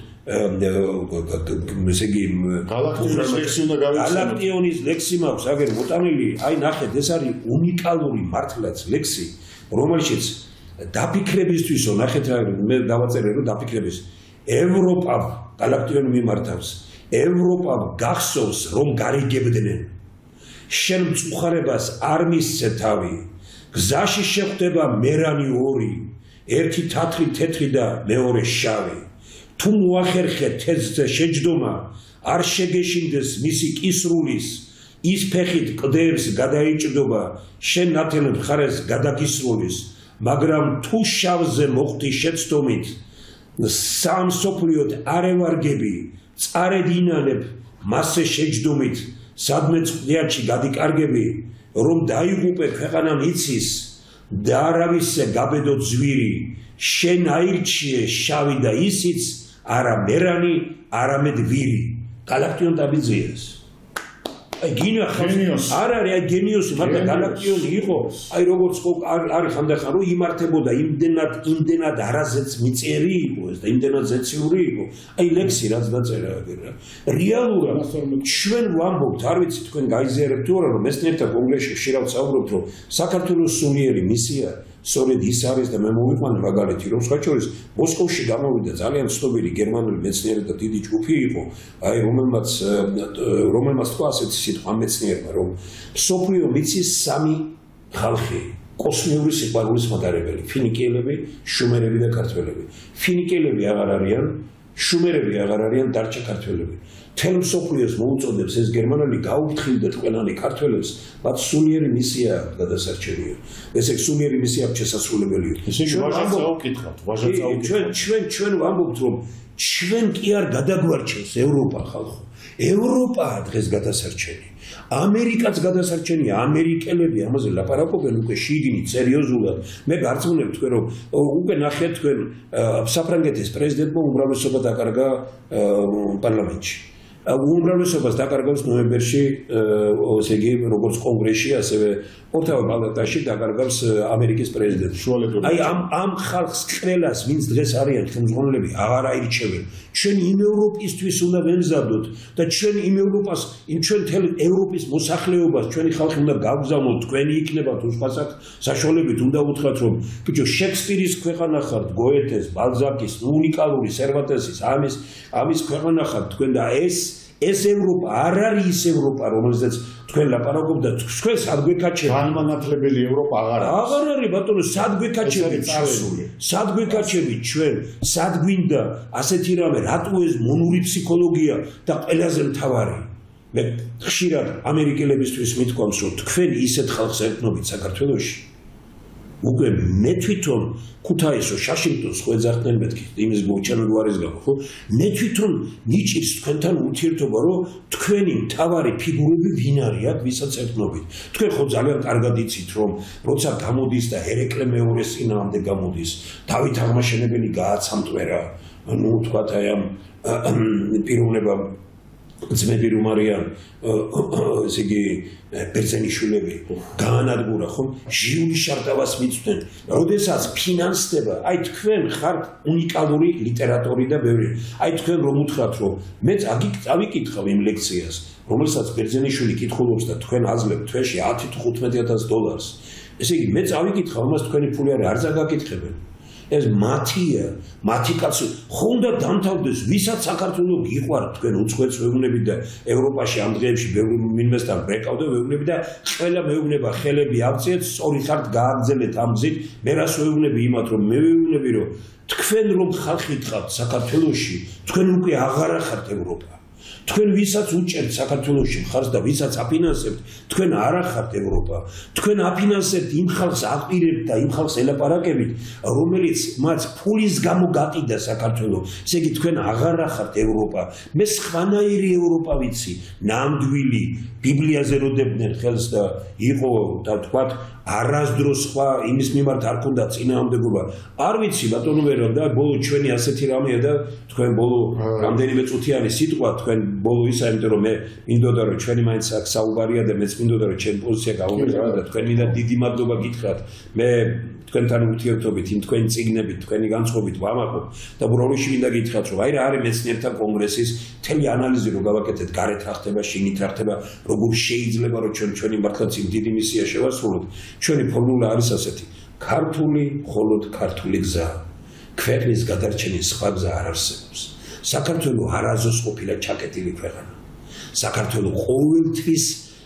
ესე იგი გალაქტიონის ლექსი მაქვს აგერ მოტანილი აი ნახეთ ეს არის უნიკალური მართლაც ლექსი რომელშიც დაფიქრებისთვისო ნახეთ რა მე დავაწერე რომ დაფიქრების ევროპა გალაქტიონი მიმართავს ევროპა გახსოვს რომ გარიგებდნენ შენ მწუხარებას არ მისცე თავი გზაში შეხვდება მერანი ორი ერთი თეთრი და მეორე შავი თუ მოახერხე თეზზე შეჯდომა არ შეგეშინდეს მისი კისრულის ის ფეხით კლდეებს გადაიჭდობა შენ ნათელ მხარეს გადაგისრულის მაგრამ თუ შავზე მოხდი შეცდომით სამ სოფლიოდ არევარგები წარედინანებ მასზე შეჯდომით სადმე წვდიარში გადიკარგები რომ დაიღუპე ქვეყანა მიცის და არავისზე გაბედო ძვირი შენ აირჩიე შავი და ისიც არა მერანი არამედ ვირი გალაქტიონ დაბიძიეს აი გინახავს არ არის აი გენიოსი მაგრამ გალაქტიონი იყო აი როგორც არის ხანდახან რომ იმართებოდა იმდენად არაზეც მიწერი იყო ეს და იმდენად ზეციური იყო აი ლექსი რაც დაწერა რეალურად ჩვენ ვამბობთ არ ვიცი თქვენ გაიზიარებთ თუ არა რომ მეცნიერთა კონგრესში ხშირად საუბრობთ რომ საქართველოს სულიერი მისია სწორედ ის არის და მე მოვიყვანე მაგალითი რომ სხვა შორის მოსკოვში გამოვიდა ძალიან ცნობილი გერმანული მეცნიერთა დიდი ჯგუფი იყო აი რომელმაც თქვა ასეთი სიტყვა მეცნიერმა რომ სოფლიო მიცის სამი ხალხი კოსმიური სიყვარულის მატარებელი ფინიკიელები შუმერები და ქართველები ფინიკიელები აღარ არიან შუმერები აღარ არიან დარჩა ქართველები თელ მსოფლიოს მოუწოდებს ეს გერმანელი გაუფრთხილდეთ ყველანი ქართველებს მათ სულიერი მისია გადასარჩენია ესე სულიერი მისია შესასრულებელია ჩვენ ვამბობთ რომ ჩვენ კი არ გადაგვარჩენს ევროპა ხალხო ევროპაა დღეს გადასარჩენი ამერიკაც გადასარჩენია ამერიკელები ამაზე ლაპარაკობენ უკვე შიგნით სერიოზულად მე გარწმუნებ თქვენ რომ უკვე ნახეთ თქვენ საფრანგეთის პრეზიდენტმა უმრავლესობა დაკარგა პარლამენტში უმრავლესობას დაკარგავს ნოემბერში ესე იგი როგორც კონგრესში ასევე ორთავ პალატაში დაკარგავს ამერიკის პრეზიდენტი აი ამ ხალხს ყველას ვინც დღეს არიან ხელმძღვანელები აღარ აირჩევენ ჩვენ იმ ევროპისთვის უნდა ვემზადოთ და ჩვენ იმ ევროპას იმ ჩვენ თელ ევროპის მოსახლეობას ჩვენი ხალხი უნდა გავგზავნოთ თქვენი იქნებათ უსყასაკ საშუალებით უნდა უთხრათ რომ ბიჭო შექსპირის ქვეყანა ხართ გოეთეს ბალზაკის უნიკალური სერვანტესის ამის ქვეყანა ხართ თქვენ და ეს ევროპა არ არის ის ევროპა რომელზეც თქვენ ლაპარაკობთ და თქვენ სად გვეკაჩებით განმანათლებელი ევროპა აღარ არის ბატონო სად გვეკაჩებით ჩვენ სად გვინდა ასეთი რამე რატო ეს მონური ფსიქოლოგია და ყველაზე მთავარი მე ხშირად ამერიკელებისთვის მithქვამს რომ თქვენ ისეთ ხალხს ეკნობით საქართველოში უკვე მე თვითონ ქუთაისო შაშინტოს ხო ეძახდნენ მეთქი იმის მოჩანა გვარის გამო ხო მე თვითონ ნიჭირს თქვენთან ურთიერთობა რომ თქვენი მთავარი ფიგურები ვინ არიან ვისაც ეკნობით თქვენ ხო ძალიან კარგად იცით რომ როცა გამოდის და ერეკლე მეორეს წინააღმდეგ გამოდის დავით აღმაშენებელი გააცამტვერა ანუ თქვათ აი ამ პიროვნება ძმები რომ არიან ესე იგი ბერძენიშვილები გაანადგურა ხომ ჟიული შარტავას მიწვდნენ როდესაც ფინანსდება აი თქვენ ხართ უნიკალური ლიტერატორი და ბევრი აი თქვენ რომ უთხრათ რომ მე წავიკითხავ იმ ლექციას რომელსაც ბერძენიშვილი კითხულობს და თქვენ აძლევთ თვეში 10-15,000 ესე იგი მე წავიკითხავ ამას თქვენი ფული არ წაგაკითხებენ ეს მათია, მათი კაცი ხონდა დამთავრდეს, ვისაც საქართველოს გიყვართ თქვენ უცხოეთ მეუბნები და ევროპაში ამ დღეებში ბევრი ინვესტორ ბრეკავდა მეუბნები და ყველა მეუბნება ხელები აფციეთ, სწორი ხართ გააგზელეთ ამ გზით, მე რას მეუბნები იმათ რომ მე მეუბნები რომ თქვენ რომ ხალხი ხართ საქართველოში, თქვენ უკვე აღარა ხართ ევროპა. თქვენ ვისაც უჭერთ საქართველოში მხარს და ვისაც აფინანსებთ, თქვენ არ ახართ ევროპა. თქვენ აფინანსებთ იმ ხალხს აპირებთ და იმ ხალხს ელაპარაკებით, რომელიც მათ ფულის გამო გაყიდა საქართველო. ესე იგი თქვენ აღარ ახართ ევროპა. მე სხვანაირი ევროპა ვიცი, ნამდვილი ბიბლიაზე როდებდნენ ხელს და იყო და თქვათ არასდროს სხვა იმის მიმართ არ ქონდა წინააღმდეგობა. არ ვიცი ბატონო ვერო და ბოლო ჩვენი ასეთი რამეა და თქვენ ბოლო რამდენიმე წუთიანი სიტყვა თქვენ ბოლო ისა იმიტომ რომ მე მინდოდა რომ ჩვენი მაინც აქ საუბარია და მეც მინდოდა რომ ჩემი პოზიცია გავუმეორებდა და თქვენ მინდა დიდი მადლობა გითხრათ. მე თქვენთან ურთიერთობით, იმ თქვენი წიგნებით, თქვენი განწყობით ვამაყობ და უბრალოდ მინდა გითხრათ რომ აი რა არის მეცნიერთა კონგრესის მთელი ანალიზი რო გავაკეთეთ, გარეთ რა ხდება, შიგნით რა ხდება, როგორ შეიძლება რომ ჩვენი მართლაც იმ დიდი მისია შევასრულოთ. ჩვენი ფორმულა არის ასეთი: ქართული, მხოლოდ ქართული გზა. ქვეყნის გადარჩენის სხვა გზა არ არსებობს. საქართველოს არაზოს ყოფილა ჩაკეტილი ქვეყანა. საქართველოს ყოველთვის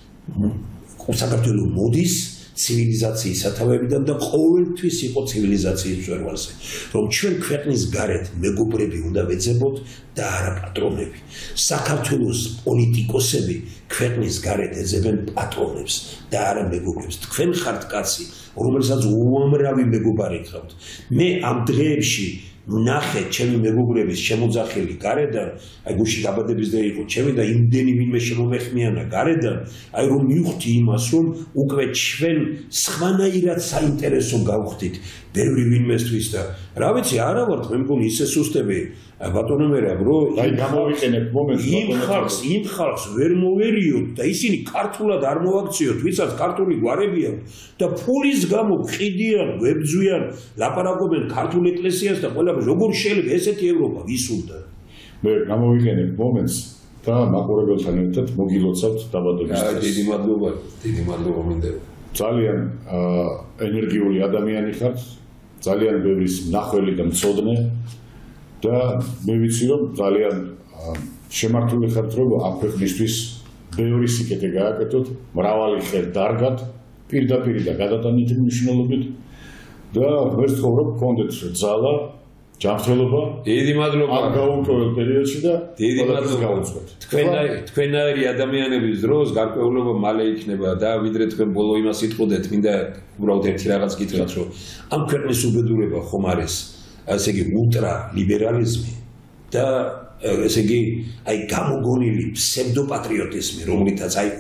საქართველოს მოდის ცივილიზაციის სათავეებიდან და ყოველთვის იყო ცივილიზაციის მწვერვალზე. რომ ჩვენ ქვეყნის გარეთ მეგობრები უნდა ვეძებოთ და არა პატრონები. საქართველოს პოლიტიკოსები ქვეყნის გარეთ ეძებენ პატრონებს და არა მეგობრებს. თქვენ ხართ კაცი, რომელსაც უამრავი მეგობარი გყავთ. მე ამ დღეებში ნახე ჩემი მეგობრების შემოძახილი გარედან, აი გუშინ დაბადების დღე იყო ჩემი და იმდენი ვინმე შემომეხმიანა გარედან, აი რომ მივხვდი იმას, რომ უკვე ჩვენ სხვანაირად საინტერესო გავხდით ბევრი ვინმესთვის და რა ვიცი, არა ვარ მე მგონი ისე სუსტები ბატონო მერაბ რომ აი გამოვიყენებ მომენტს იმ ხალხს ვერ მოვერიოთ და ისინი ქართულად არ მოვაქციოთ, ვისაც ქართული გვარები აქვს და ფულის გამო ყიდიან, ვებძვიან, ლაპარაკობენ ქართულ ეკლესიას და ყველა როგორ შეიძლება ესეთი ევროპა ვისურდა. მე გამოვიყენებ მომენტს და მაყურებელთან ერთად მოგილოცავთ დაბადების დღეს. დიდი მადლობა მინდა. ძალიან ენერგიული ადამიანი ხართ, ძალიან ბევრის მნახველი და მცოდნე და მე ვიცი რომ ძალიან შემართული ხართ რომ ამ ქვეყნისთვის ბევრი სიკეთე გააკეთოთ, მრავალი ხე დარგად, პირდაპირ და გადატანითი მნიშვნელობით და ვერცხლ რომ გქონდეთ ძალა, ჯანმრთელობა. დიდი მადლობა. ამ გაურკვეველ პერიოდში და დიდი მადლობა. თქვენაირი ადამიანების დროს გარკვეულობა მალე იქნება და ვიდრე თქვენ ბოლო იმას იტყოდეთ, მინდა უბრალოდ ერთი რაღაც გითხრათ, რომ ამ ქვეყნის უბედურება ხომ არის ესე იგი ულტრა ლიბერალიზმი და ესე იგი აი გამოგონილი ფსევდოპატრიოტიზმი, რომლითაც აი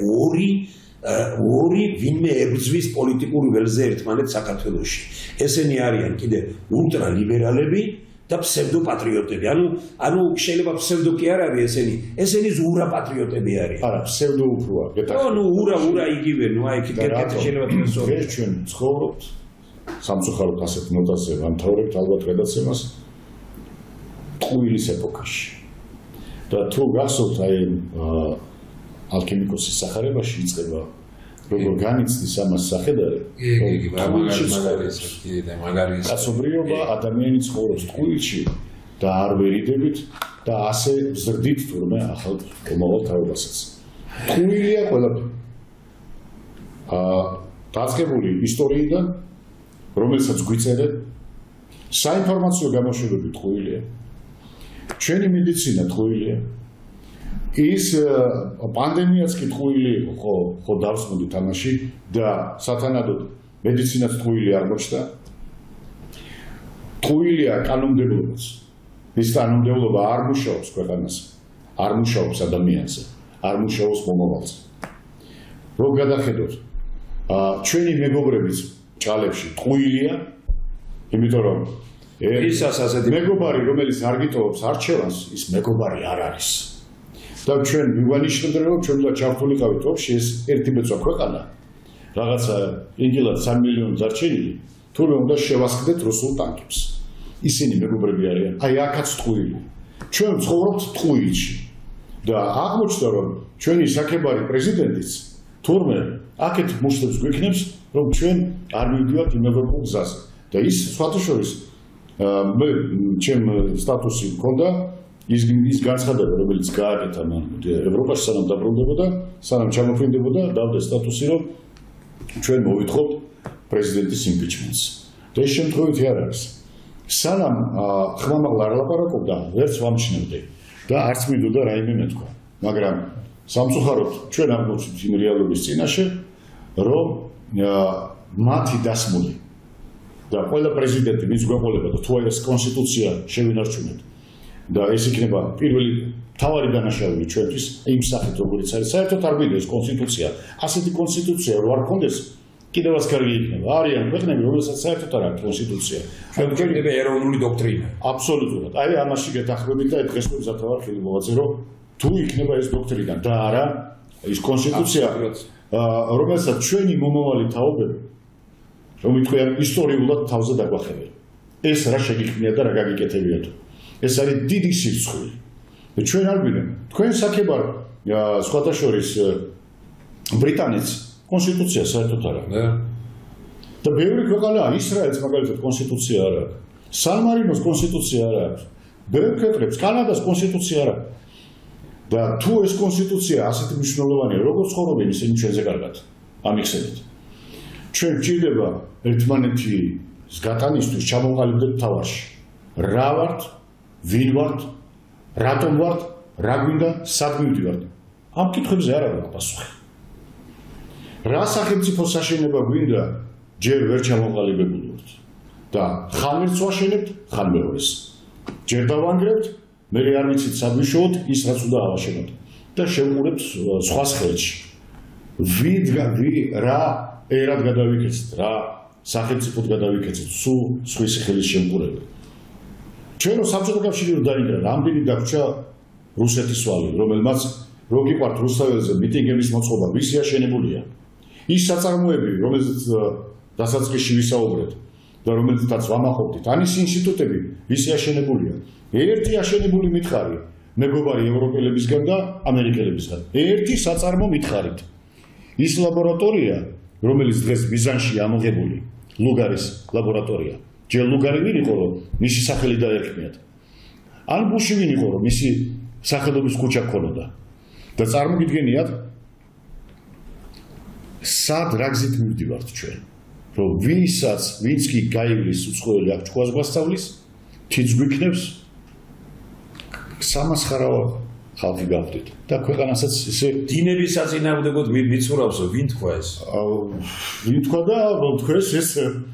ორი ვინმე ებრძვის პოლიტიკური ველზე ერთმანეთს საქართველოში. ესენი არიან კიდე ულტრა ლიბერალები და ფსევდოპატრიოტები. ანუ შეიძლება ფსევდო კი არ არის ესენი ზურა პატრიოტები არიან. არა, ფსევდო უფროა. ნუ ურა იგივე, ნუ აი კეთე შეიძლება თქოს. ჩვენ ცხოვრობთ სამწუხაროდ ასეთ ნოტაზე ვამთავრებთ ალბათ გადაცემას ტყუილის ეპოქაში. და თუ გახსოვთ აი ალქიმიკოსის სახარებაში იწყება როგორ განიცდის ამას სახედარი მაგარი კაცობრიობა ადამიანი ცხოვრობს ტყუილში და არ ვერიდებით და ასე ვზრდით თურმე ახალ მომავალ თაობასაც. ტყუილია ყველაფერი. დაწყებული ისტორიიდან რომელსაც გვიწერეთ საინფორმაციო გამოშვებები ტყუილია. ჩვენი მედიცინა ტყუილია. ის პანდემიაც კი ტყუილი იყო, ხო დავსმოდით ამაში და სათანადოდ მედიცინაც ტყუილი არ მოჩნდა. ტყუილია კანონმდებლობაც. ის კანონმდებლობა არ მუშაობს ქვეყანას, არ მუშაობს ადამიანზე, არ მუშაობს მომავალზე. რომ გადახედოთ, ჩვენი მეგობრებიც ჭალებში ტყუილია, იმიტომ რომ ისას ასეთი მეგობარი რომელიც არ გიტოვებს არჩევანს ის მეგობარი არ არის და ჩვენ მივანიშნებთ რომ ჩვენ და ჩართულიყავით ოფში ეს ერთი ბეწვა ქვეყანა რაღაცა ინგილად 3 მილიონი დარჩენილი თურმე უნდა შევასხდეთ რუსულ ტანკებს ისინი მეგობრები არიან აი აქაც ტყუილი ჩვენ ცხოვრობთ ტყუილში და აღმოჩნდა რომ ჩვენი საქებარი პრეზიდენტიც თურმე აქეთ მუშტებს გვიქნებს რომ ჩვენ არ მივდივართ იმ ევროპულ გზაზე და ის სხვათაშორის მე ჩემ სტატუსი მქონდა ის განცხადება რომელიც გააკეთა მან ევროპაში სანამ დაბრუნდებოდა სანამ ჩამოფრინდებოდა დავდა სტატუსი რომ ჩვენ მოვითხოვთ პრეზიდენტის იმპიჩმენტს და ეს შემთხვევითი არ არის სანამ ხმამაღლა არ ლაპარაკობდა ვერც ვამჩნევდი და არც მინდოდა რაიმე მეთქვა მაგრამ სამწუხაროდ ჩვენ აღმოჩნდით იმ რეალობის წინაშე რომ მათი დასმული და ყველა პრეზიდენტი ვის გვეყოლება და თუ ეს კონსტიტუცია შევინარჩუნებთ და ეს იქნება პირველი თავარი დანაშაული ჩვენთვის იმ სახით როგორც არის საერთოდ არ გვინდა ეს კონსტიტუცია ასეთი კონსტიტუცია რო არ გქონდეს კიდევაც კარგი იქნება არიან ქვეყნები რომელსაც საერთოდ არ აქვს კონსტიტუცია ჩვენ გვქონდება ეროვნული დოქტრინა აბსოლუტურად აი ამაში გეთანხმებით და დღეს მზადავარ ხელი მოვაწერო რომ თუ იქნება ეს დოქტრინა და არა ის კონსტიტუცია რომელსაც ჩვენი მომავალი თაობები რომ იტყვიან ისტორიულად თავზე დაგვახევენ ეს რა შეგიქმნია და რა გაგიკეთებია თუ ეს არის დიდი სირცხული და ჩვენ არ გვინდა თქვენ საქებარ სხვათა შორის ბრიტანეთს კონსტიტუცია საერთოდ არ აქვს და ბევრი ქვეყანა ისრაელს მაგალითად კონსტიტუცია არ აქვს სან-მარინოს კონსტიტუცია არ აქვს ბევრ ქვეყნებს კანადას კონსტიტუცია არ აქვს და თუ ეს კონსტიტუცია ასეთი მნიშვნელოვანია როგორ ცხოვრობენ ისინი ჩვენზე კარგად ამიხსენეთ ჩვენ გვჭირდება ერთმანეთის გატანისთვის ჩამოყალიბდეთ თავარში რა ვართ ვინ ვართ რატომ ვართ რა გვინდა სად მივდივართ ამ კითხვებზე არ აქვს პასუხი რა სახელმწიფო საშენება გვინდა ჯერ ვერ ჩამოყალიბებული ვართ და ხან ერთს ვაშენებთ ხან მეორეს ჯერ დავანგრევთ მე არ ვიცით სად ვიშოვოთ ის რაც უნდა ავაშენოთ და შევყურებთ სხვას ხელში რა ერად გადავიქეცეთ რა სახელმწიფოდ გადავიქეცეთ სულ სხვისი ხელის შემყურება ჩვენო საბჭოთა კავშირი რომ დაინგრა რამდენი დაგვრჩა რუსეთის ვალი რომელმაც რო გიყვართ რუსთაველზე მიტინგების მოწყობა ვისი აშენებულია ის საწარმოები რომელზეც დასაწყისში ვისაუბრეთ და რომელზეც ვამაყობდით ანის ინსტიტუტები ვისი აშენებულია ერთი აშენებული მითხარი მეგობარი ევროპელებისგან და ამერიკელებისგან ერთი საწარმო მითხარით ის ლაბორატორია რომელიც დღეს ბიზანში ამოღებული ლუგარის ლაბორატორია ჯერ ლუგარი ვინ იყო რომ მისი სახელი დაერქმიათ ან ბუში ვინ იყო რომ მისი სახელობის ქუჩა ქონოდა და წარმოგიდგენიათ სად რა გზით მივდივართ ჩვენ რომ ვინც კი გაივლის უცხოელი აქ ჩქوازს გვასწავლის თიც გვიქნებს სამასხარავა ხალხი გავხდით და ქვეყანასაც ესე დინების საწინააღმდეგოდ მიცურავსო ვინ თქვა ეს ვინ თქვა და თქვეს ეს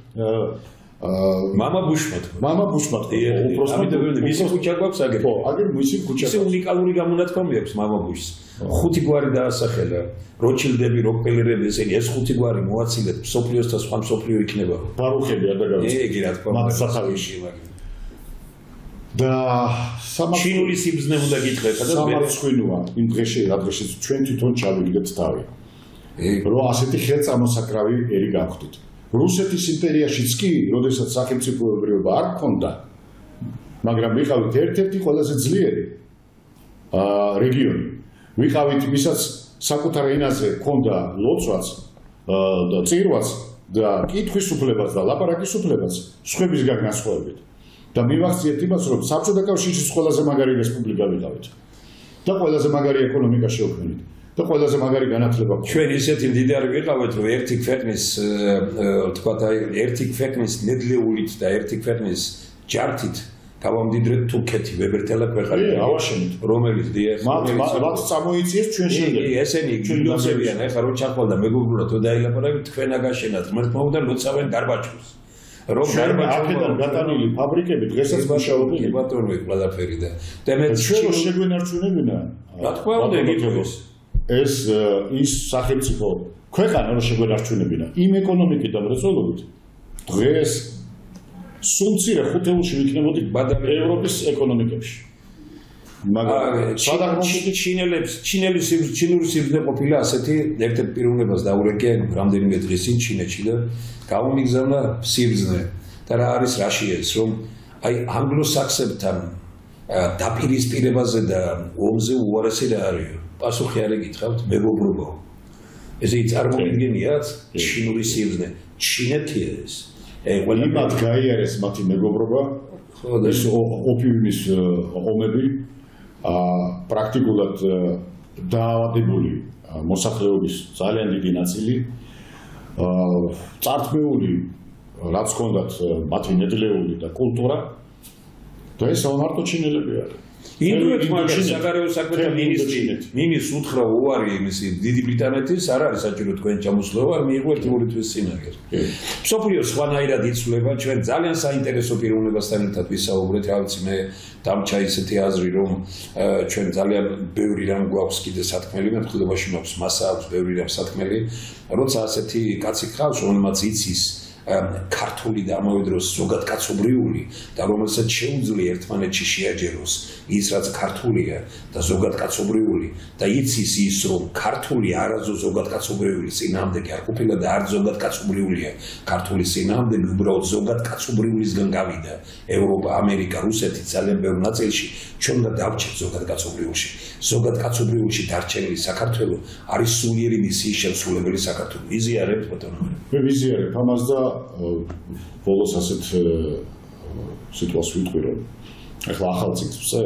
მამა ბუშმა უბრალოდ მისი ქუჩა გვაქვს აგერ ხო აგერ მისი ქუჩა ისე უნიკალური გამონათქვამი აქვს მამა ბუშს ხუთი გვარი დაასახელა როჩილდები როკფელერები ესენი ეს ხუთი გვარი მოაცილეთ სოფლიოს და სხვა სოფლიო იქნება ბარუხები არ დაგავიწყდა იგი რა თქმა უნდა სათავეში მაგ და ჩინური სიბზნე უნდა გითხრათ და სამარცხვინოა იმ დღეში რა დღეში ჩვენ თვითონ ჩავიგდეთ თავი რომ ასეთი ხელწამოსაკრავი ერი გავხდით რუსეთის იმპერიაშიც კი როდესაც სახელმწიფოებრიობა არ ჰქონდა მაგრამ ვიყავით ერთ-ერთი ყველაზე ძლიერი რეგიონი ვიყავით ვისაც საკუთარ ენაზე ჰქონდა ლოცვაც და წირვაც და კითხვის უფლებაც და ლაპარაკის უფლებაც სხვებისგან განსხვავებით და მივახციეთ იმას რომ საბჭოთა კავშირის ყველაზე მაგარი რესპუბლიკა ვიყავით და ყველაზე მაგარი ეკონომიკა შევქმნით და ყველაზე მაგარი განათლება ჩვენ ისეთი მდიდარი ვიყავით რომ ერთი ქვეყნის თქვათ აი ერთი ქვეყნის ნედლეულით და ერთი ქვეყნის ჯართით გავამდიდრეთ თურქეთი ვებერთელა ქვეყანა ავაშენით რომელიც დიახ მათ წამოიწიეს ჩვენ შემდეგ ესენი გილოსებიან ეხლა რო ჩახვალდა მეგობრულად თუ დაილაპარაკეთ თქვენა გაშენათ ღმერთმა უნდა ლოცავენ გარბაჩოვს რომ გარბაჩოვიდან გატანილი ფაბრიკები დღესაც მუშაობენ ბატონო ყველაფერი და მე ჩვენ შეგვენარჩუნებინა რა თქმა უნდა იგივეს ეს ის სახელმწიფო ქვეყანა რომ შეგვენარჩუნებინა იმ ეკონომიკით და მრეწველობით დღეს სულ მცირე ხუთეულში ვიქნებოდი ევროპის ეკონომიკებში. მაგრამ ჩინელი სიბრძნე ყოფილა ასეთი ერთ-ერთ პიროვნებას დაურეკე რამდენიმე დღის წინ ჩინეთში და გაუმიგზავნა სიბრძნე და რა არის რაშიაც რომ აი ანგლოსაქსებთან დაპირისპირებაზე და ომზე უარესი რა არის პასუხი არ ეკითხავთ მეგობრობა ესე წარმოიდგენიათ ჩინური სიბრძნე ჩინეთი ეს იმათ გაიარეს მათი მეგობრობა ეს ოპიუმის ომები პრაქტიკულად დაავადებული მოსახლეობის ძალიან დიდი ნაწილი წართმეული რაც ჰქონდათ მათი ნედლეული და კულტურა და ეს მარტო ჩინელები არიან. ინდოეთ მაგრამ საგარეო საქმეთა მინისტრის უთხრა უარი იმისი დიდი ბრიტანეთის არ არის საჭირო თქვენ ჩამოსვლება არ მიიღოთ თემური თვის წინაგერ. მსოფლიო სხვანაირად იცვლება ჩვენ ძალიან საინტერესო პიროვნებასთან ერთად ვისაუბრეთ რა ვიცი მე დამჩა ისეთი აზრი რომ ჩვენ ძალიან ბევრი რამ გვაქვს კიდე სათქმელი მე მხედველობაში მაქვს მასა აქვს ბევრი რამ სათქმელი როცა ასეთი კაცი ხავს რომელმაც იცის ქართული და ამავე დროს ზოგადკაცობრიული და რომელსაც შეუძლია ერთმანეთში შეაჯეროს ის რაც ქართულია და ზოგადკაცობრიული და იცის ის რომ ქართული არაზო ზოგადკაცობრიული წინააღმდეგი არ ყოფილა და არც ზოგადკაცობრიულია ქართული წინააღმდეგი უბრალოდ ზოგადკაცობრიულისგან გავიდა ევროპა ამერიკა რუსეთი ძალიან ბევრ ნაწილში ჩვენ და დავჭერთ ზოგადკაცობრიულში ზოგადკაცობრიულში დარჩენილი საქართველო არის სულიერი მისიის შემსრულებელი საქართველო ვიზიარებთ ბატონო მე ვიზიარებ ამას და ბოლოს ასეთ სიტუაციას ვიტყვი რომ ახლა ახალ ციკლზე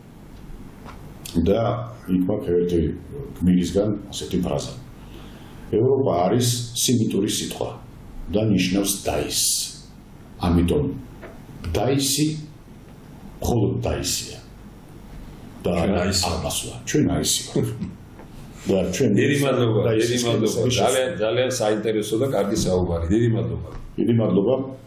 და იქ მაქვს ერთი გმირისგან ასეთი ფრაზა ევროპა არის სიმიტური სიტყვა და ნიშნავს დაის ამიტომ დაისი მხოლოდ დაისია და აღმასვლა ჩვენ აისი და ჩვენ დიდი მადლობა ძალიან საინტერესო და კარგი საუბარი დიდი მადლობა დიდი მადლობა